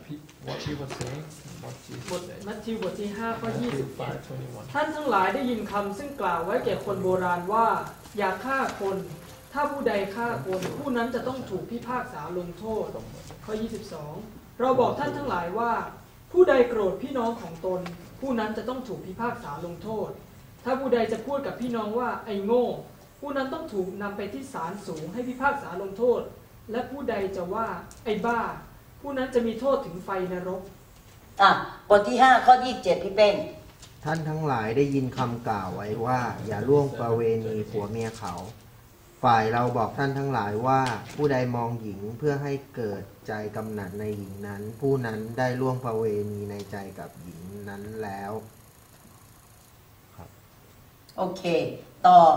บทมัทธิวบทที่ห้าข้อยี่สิบเอ็ดท่านทั้งหลายได้ยินคำซึ่งกล่าวไว้แก่คนโบราณว่าอย่าฆ่าคนถ้าผู้ใดฆ่าคนผู้นั้นจะต้องถูกพิพากษาลงโทษข้อยี่สิบสองเราบอกท่านทั้งหลายว่าผู้ใดโกรธพี่น้องของตนผู้นั้นจะต้องถูกพิพากษาลงโทษถ้าผู้ใดจะพูดกับพี่น้องว่าไอ้โง่ผู้นั้นต้องถูกนำไปที่ศาลสูงให้พิพากษาลงโทษและผู้ใดจะว่าไอ้บ้าผู้นั้นจะมีโทษถึงไฟนรกอ่ะบทที่ห้าข้อยี่สิบเจ็ดพี่เป้งท่านทั้งหลายได้ยินคำกล่าวไว้ว่าอย่าล่วงประเวณีผัวเมียเขาฝ่ายเราบอกท่านทั้งหลายว่าผู้ใดมองหญิงเพื่อให้เกิดใจกำหนัดในหญิงนั้นผู้นั้นได้ล่วงประเวณีในใจกับหญิงนั้นแล้วครับโอเคต่อ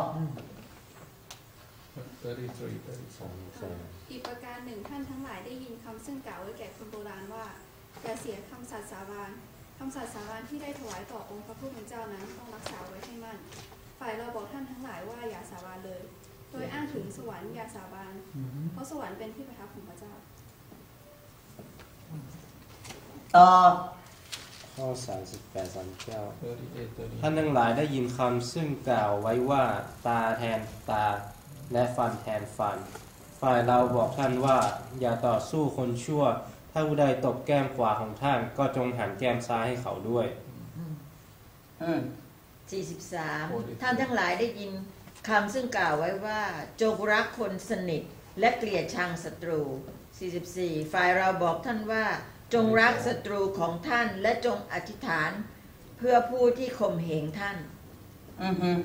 อีกประการหนึ่งท่านทั้งหลายได้ยินคำซึ่งกล่าวไว้แก่คนโบราณว่าอย่าเสียคำสัตย์สาบานคำสัตย์สาบานที่ได้ถวายต่อองค์พระผู้เป็นเจ้านั้นต้องรักษาไว้ให้มั่นฝ่ายเราบอกท่านทั้งหลายว่าอย่าสาบานเลยโดยอ้างถึงสวรรค์อย่าสาบานเพราะสวรรค์เป็นที่ประทับของพระเจ้าต่อข้อสามสิบแปด สามสิบเก้าท่านทั้งหลายได้ยินคำซึ่งกล่าวไว้ว่าตาแทนตาและฟันแทนฟันฝ่ายเราบอกท่านว่าอย่าต่อสู้คนชั่วถ้าผู้ใดตบแก้มขวาของท่านก็จงหันแก้มซ้ายให้เขาด้วยสี่สิบสามท่านทั้งหลายได้ยินคำซึ่งกล่าวไว้ว่าจงรักคนสนิทและเกลียดชังศัตรูสี่สิบสี่ฝ่ายเราบอกท่านว่าจงรักศัตรูของท่านและจงอธิษฐานเพื่อผู้ที่ข่มเหงท่านอือฮึ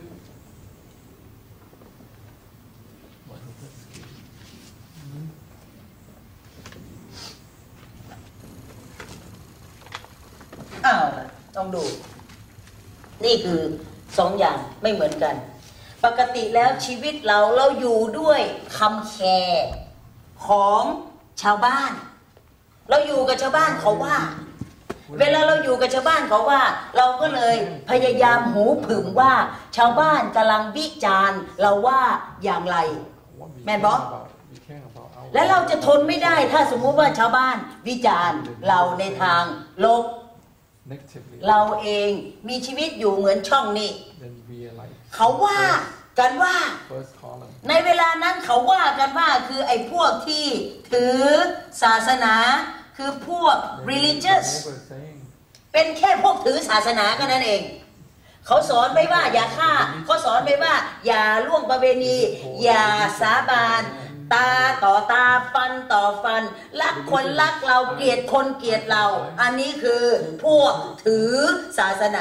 อ้าวต้องดูนี่คือสองอย่างไม่เหมือนกันปกติแล้วชีวิตเราเราอยู่ด้วยคำแคร์ของชาวบ้านเราอยู่กับชาวบ้านเขาว่าเวลาเราอยู่กับชาวบ้านเขาว่าเราก็เลยพยายามหูผึ่งว่าชาวบ้านกำลังวิจารณ์เราว่าอย่างไรแม่นบอกและเราจะทนไม่ได้ถ้าสมมุติว่าชาวบ้านวิจารณ์เราในทางลบเราเองมีชีวิตอยู่เหมือนช่องนี้เขาว่ากันว่าในเวลานั้นเขาว่ากันว่าคือไอ้พวกที่ถือศาสนาคือพวก religious Never saying เป็นแค่พวกถือศาสนากันนั่นเองเขาสอนไว้ว่าอย่าฆ่าเขาสอนไว้ว่าอย่าล่วงประเวณีอย่าสาบานตาต่อตาฟันต่อฟันรักคนรักเราเกลียดคนเกลียดเราอันนี้คือพวกถือศาสนา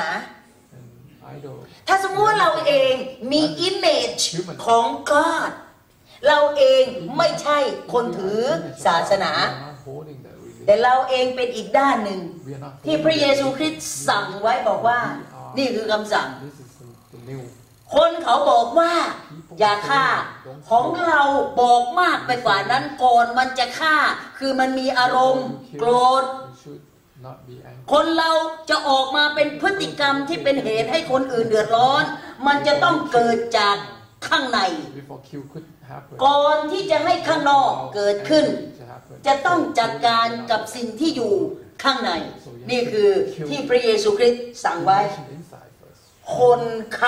and idol ถ้าสมมติว่าเราเองมี image ของ God เราเองไม่ใช่คนถือศาสนา We are not holding that religion แต่เราเองเป็นอีกด้านหนึ่ง We are not ที่พระเยซูคริสต์สั่งไว้บอกว่านี่คือคำสั่ง This is the new คนเขาบอกว่าอย่าฆ่าของเราบอกมากไปกว่านั้นก่อนมันจะฆ่าคือมันมีอารมณ์โกรธ We should not be angry คนเราจะออกมาเป็นพฤติกรรมที่เป็นเหตุให้คนอื่นเดือดร้อนมันจะต้องเกิดจากข้างใน Before kill could happen ก่อนที่จะให้ข้างนอกเกิดขึ้น to happen จะต้องจัดการกับสิ่งที่อยู่ข้างในนี่คือที่พระเยซูคริสต์สั่งไว้ inside first คนเขา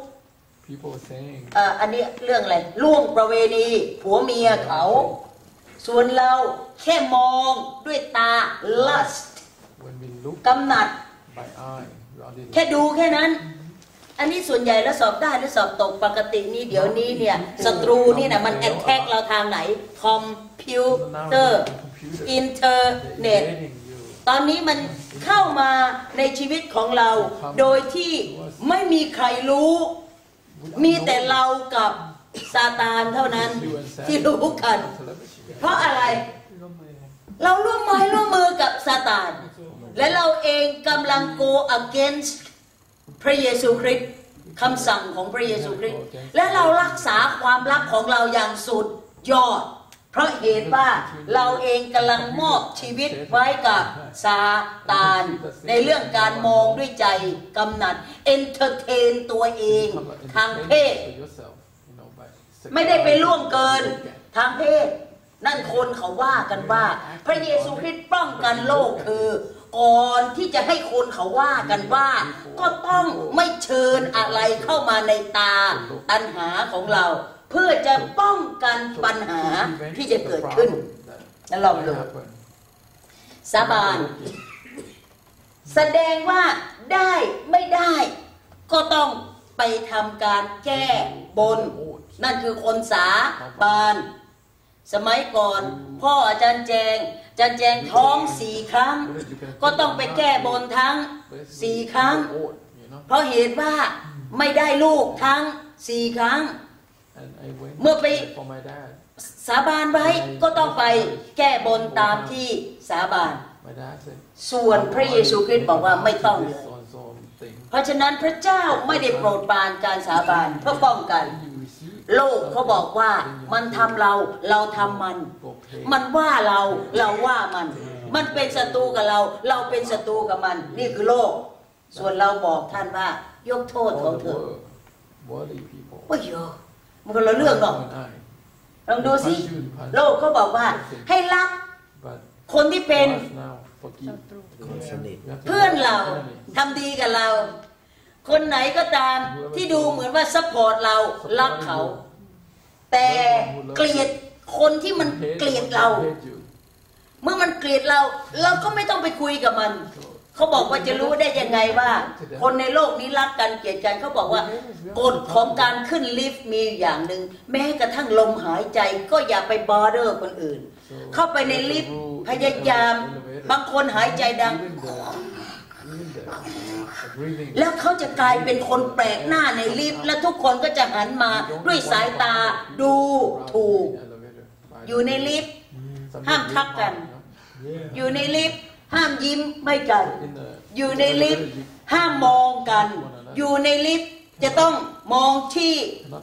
people saying อ่าอันนี้เรื่องอะไรล่วงประเวณีผัวเมียเขาส่วนเราแค่มองด้วยตา lust when we look กำหนัด by eye we only แค่ดูแค่นั้น อันนี้ส่วนใหญ่แล้วสอบได้หรือสอบตกปกตินี่เดี๋ยวนี้เนี่ยศัตรูนี่นะมันแอทแทกเราทางไหนคอมพิวเตอร์อินเทอร์เน็ตตอนนี้มันเข้ามาในชีวิตของเราโดยที่ไม่มีใครรู้มีแต่เรากับซาตานเท่านั้นที่รู้กันเพราะอะไรเราร่วมไม้ร่วมมือกับซาตานและเราเองกำลัง go against พระเยซูคริสต์คำสั่งของพระเยซูคริสต์และเรารักษาความลับของเราอย่างสุดยอดเพราะเหตุว่าเราเองกำลังมอบชีวิตไว้กับซาตานในเรื่องการมองด้วยใจกำหนัดเอนเตอร์เทนตัวเองทางเพศไม่ได้ไปล่วงเกินทางเพศนั่นคนเขาว่ากันว่าพระเยซูคริสต์ป้องกันโลกคือก่อนที่จะให้คนเขาว่ากันว่าก็ต้องไม่เชิญอะไรเข้ามาในตาตัณหาของเราเพื่อจะป้องกันปัญหาที่จะเกิดขึ้นนั่นลองดูสาบานแสดงว่าได้ไม่ได้ก็ต้องไปทำการแก้บนนั่นคือคนสาบานสมัยก่อนพ่ออาจารย์แจงอาจารย์แจงท้องสี่ครั้งก็ต้องไปแก้บนทั้งสี่ครั้งเพราะเหตุว่าไม่ได้ลูกทั้งสี่ครั้งเมื่อไปสาบานไว้ก็ต้องไปแก้บนตามที่สาบานส่วนพระเยซูคริสต์บอกว่าไม่ต้องเลยเพราะฉะนั้นพระเจ้าไม่ได้โปรดปรานการสาบานเพื่อป้องกันโลกเขาบอกว่ามันทำเราเราทำมันมันว่าเราเราว่ามันมันเป็นศัตรูกับเราเราเป็นศัตรูกับมันนี่คือโลกส่วนเราบอกท่านว่ายกโทษเขาเถอะโอ้ยมันก็ละเรื่องหรอกลองดูสิโลกเขาบอกว่าให้รักคนที่เป็นเพื่อนเราทำดีกับเราคนไหนก็ตามที่ดูเหมือนว่าซัพพอร์ตเรารักเขาแต่เกลียดคนที่มันเกลียดเราเมื่อมันเกลียดเราเราก็ไม่ต้องไปคุยกับมันเขาบอกว่าจะรู้ได้ยังไงว่าคนในโลกนี้รักกันเกลียดกันเขาบอกว่ากฎของการขึ้นลิฟต์มีอย่างหนึ่งแม้กระทั่งลมหายใจก็อย่าไปบอเดอร์คนอื่นเข้าไปในลิฟต์พยายามบางคนหายใจดังแล้วเขาจะกลายเป็นคนแปลกหน้าในลิฟต์และทุกคนก็จะหันมาด้วยสายตาดูถูกอยู่ในลิฟต์ห้ามทักกันอยู่ในลิฟต์ห้ามยิ้มไม่กันอยู่ในลิฟต์ห้ามมองกันอยู่ในลิฟต์จะต้องมองที่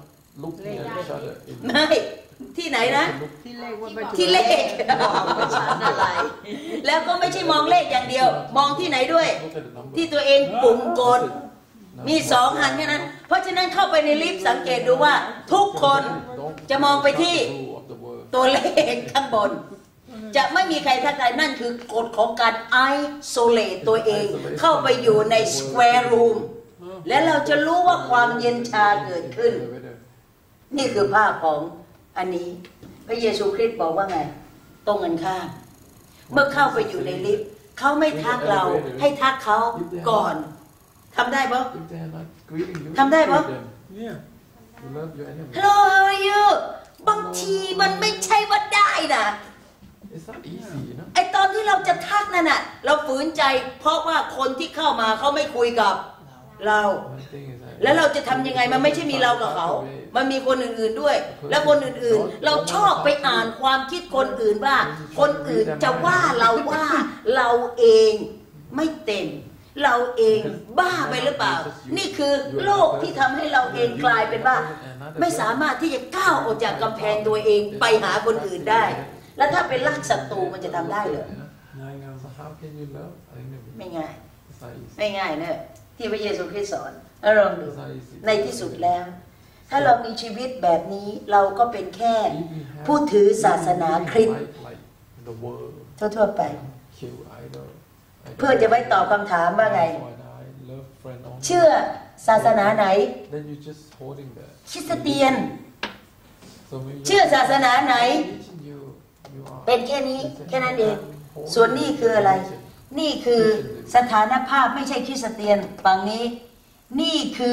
ไม่ที่ไหนนะที่เลขอะไรแล้วก็ไม่ใช่มองเลขอย่างเดียวมองที่ไหนด้วยที่ตัวเองปุ่มกดมีสองหันแค่นั้นเพราะฉะนั้นเข้าไปในลิฟต์สังเกตดูว่าทุกคนจะมองไปที่ตัวเลขข้างบนจะไม่มีใครทักทายนั่นคือกฎของการ isolate ตัวเองเข้าไปอยู่ใน square room และเราจะรู้ว่าความเย็นชาเกิดขึ้นนี่คือภาพของอันนี้พระเยซูคริสต์บอกว่าไงตรงกันข้ามเมื่อเข้าไปอยู่ในลิฟต์เขาไม่ทักเราให้ทักเขาก่อนทำได้ปะทำได้ปะ Yeah. Hello, how are you บางทีมันไม่ใช่ว่าได้นะ It's not easy, you know. ไอตอนที่เราจะทักนั่นน่ะเราฝืนใจเพราะว่าคนที่เข้ามาเขาไม่คุยกับเรา One thing is that แล้วเราจะทำยังไงมันไม่ใช่มีเรากับเขามันมีคนอื่นๆด้วย แล้วคนอื่นๆเราชอบไปอ่านความคิดคนอื่นว่าคนอื่นจะว่าเราว่าเราเองไม่เต็มเราเองบ้าไปหรือเปล่านี่คือโลกที่ทำให้เราเองกลายเป็นว่าไม่สามารถที่จะก้าวออกจากกำแพงตัวเองไปหาคนอื่นได้แล้วถ้าเป็นรักศัตรูมันจะทำได้เหรอ So how can you love? I think maybe ไม่ง่าย it's not easy. ไม่ง่ายเนอะที่พระเยซูคริสต์สอนแล้วลองดู It's not easy. ในที่สุดแล้ว ถ้าเรามีชีวิตแบบนี้เราก็เป็นแค่ผู้ถือศาสนาคริสต์ Like the world, ทั่วๆไป kill idol. เพื่อจะไว้ตอบคำถามว่าไง Love friend only. เชื่อศาสนาไหน Then you just holding that. คริสเตียน So when เชื่อศาสนาไหน teaching you, you are เป็นแค่นี้แค่นั้นเองส่วนนี่คืออะไร นี่คือสถานภาพไม่ใช่คริสเตียนฝั่งนี้นี่คือ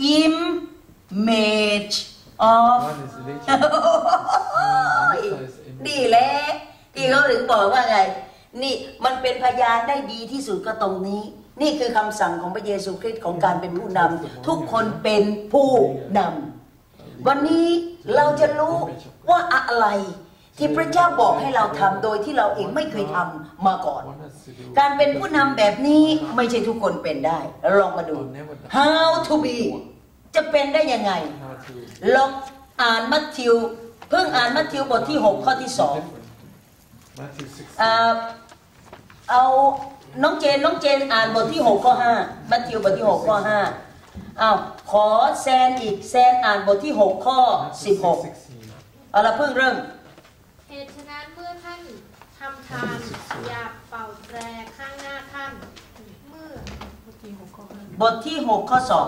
image of one is religion. นี่แหละที่เขาถึงบอกว่าไงนี่มันเป็นพยานได้ดีที่สุดก็ตรงนี้นี่คือคำสั่งของพระเยซูคริสต์ของการเป็นผู้นำทุกคนเป็นผู้นำวันนี้เราจะรู้ว่าอะไรที่พระเจ้าบอกให้เราทำโดยที่เราเองไม่เคยทำมาก่อนการเป็นผู้นำแบบนี้ไม่ใช่ทุกคนเป็นได้ลองมาดู how to be จะเป็นได้ยังไงลองอ่านมัทธิวเพิ่งอ่านมัทธิวบทที่หกข้อที่สองเอาน้องเจนน้องเจนอ่านบทที่หกข้อห้ามัทธิวบทที่หกข้อห้าอ้าวขอแซนอีกแซนอ่านบทที่หกข้อสิบหกเอาละเพิ่งเริ่มเหตุฉะนั้นเมื่อท่านทำทานอย่าเป่าแตรข้างหน้าท่านเมื่อบทที่หกข้อห้าบทที่หกข้อสอง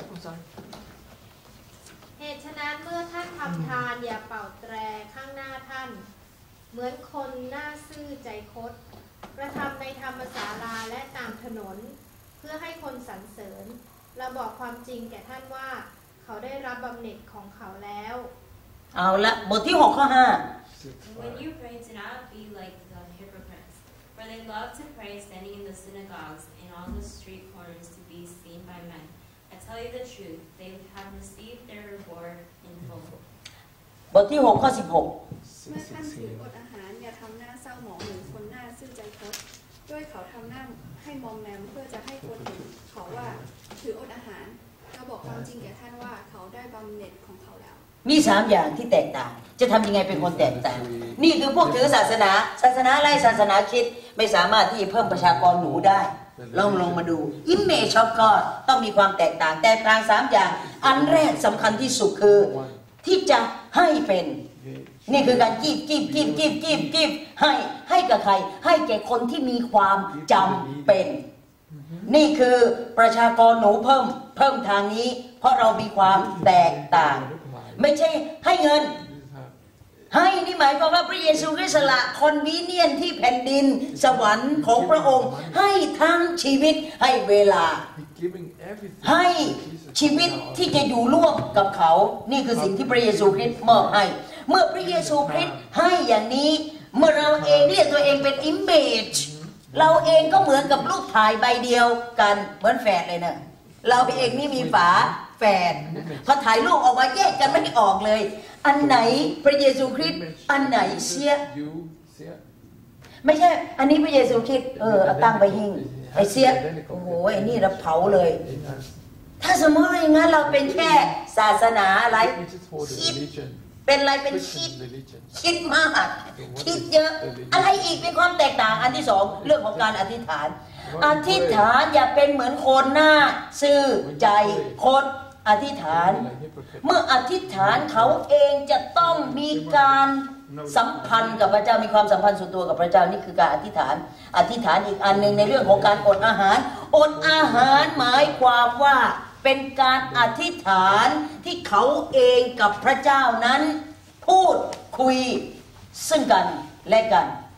เหตุฉะนั้นเมื่อท่านทำทานอย่าเป่าแตรข้างหน้าท่านเหมือนคนหน้าซื่อใจคดกระทำในธรรมศาลาและตามถนนเพื่อให้คนสรรเสริญเราบอกความจริงแก่ท่านว่าเขาได้รับบำเหน็จของเขาแล้วเอาละบทที่หกข้อห้า When you pray, do not be like the hypocrites, for they love to pray standing in the synagogues and on the street corners to be seen by men. I tell you the truth, they have received their reward in full. บทที่หกข้อสิบหกเมื่อท่านถืออดอาหารอย่าทำหน้าเศร้าหมองหรือคนหน้าซื่อใจคดด้วยเขาทำหน้าให้มอมแมมเพื่อจะให้คนเห็นเขาว่าถืออดอาหารเราบอกความจริงแก่ท่านว่าเขาได้บำเหน็จของเขาแล้วมีสามอย่างที่แตกต่างจะทำยังไงเป็นคนแตกต่างนี่คือพวกถือศาสนาศาสนาอะไรศาสนาคริสต์ไม่สามารถที่จะเพิ่มประชากรหนูได้ลองลงมาดู image of God ต้องมีความแตกต่างแตกต่างสามอย่างอันแรกสำคัญที่สุดคือที่จะให้เป็นนี่คือการกีบกีบกีบกีบกีบกีบให้ให้กับใครให้แก่คนที่มีความจำเป็นนี่คือประชากรหนูเพิ่มเพิ่มทางนี้เพราะเรามีความแตกต่างไม่ใช่ให้เงินให้นี่หมายความว่าพระเยซูคริสต์ละคอนวีเนียนที่แผ่นดินสวรรค์ของพระองค์ให้ทั้งชีวิตให้เวลาให้ชีวิตที่จะอยู่ร่วมกับเขานี่คือสิ่งที่พระเยซูคริสต์มอบให้เมื่อพระเยซูคริสต์ให้อย่างนี้เมื่อเราเองเรียกตัวเองเป็น image เราเองก็เหมือนกับรูปถ่ายใบเดียวกันเหมือนแฝดเลยนะเราเองนี่มีฝาแฝดพอถ่ายรูปออกมาแยกกันไม่ออกเลยอันไหนพระเยซูคริสต์อันไหนเสียไม่ใช่อันนี้พระเยซูคริสต์เออเอาตั้งไปหิ้งไอเสียโอ้โหไอ้นี่เราเผาเลยถ้าสมมติว่าอย่างนั้นเราเป็นแค่ศาสนาอะไรคิดเป็นอะไรเป็นคิดคิดมากคิดเยอะอะไรอีกเป็นความแตกต่างอันที่สองเรื่องของการอธิษฐานอธิษฐานอย่าเป็นเหมือนคนหน้าซื่อใจคนอธิษฐานเมื่ออธิษฐานเขาเองจะต้องมีการสัมพันธ์กับพระเจ้ามีความสัมพันธ์ส่วนตัวกับพระเจ้านี่คือการอธิษฐานอธิษฐานอีกอันหนึ่งในเรื่องของการอดอาหารอดอาหารหมายความว่าเป็นการอธิษฐานที่เขาเองกับพระเจ้านั้นพูดคุยซึ่งกันและกัน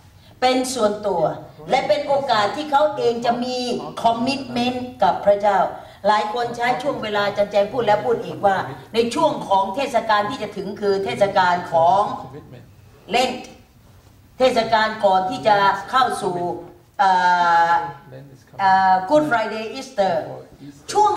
เป็นส่วนตัวและเป็นโอกาสที่เขาเองจะมีคอมมิตเมนต์กับพระเจ้าหลายคนใช้ช่วงเวลาจันแจงพูดแล้วพูดอีกว่าในช่วงของเทศกาลที่จะถึงคือเทศกาลของเลนต์เทศกาลก่อนที่จะเข้าสู่Good Friday Easter ช่วง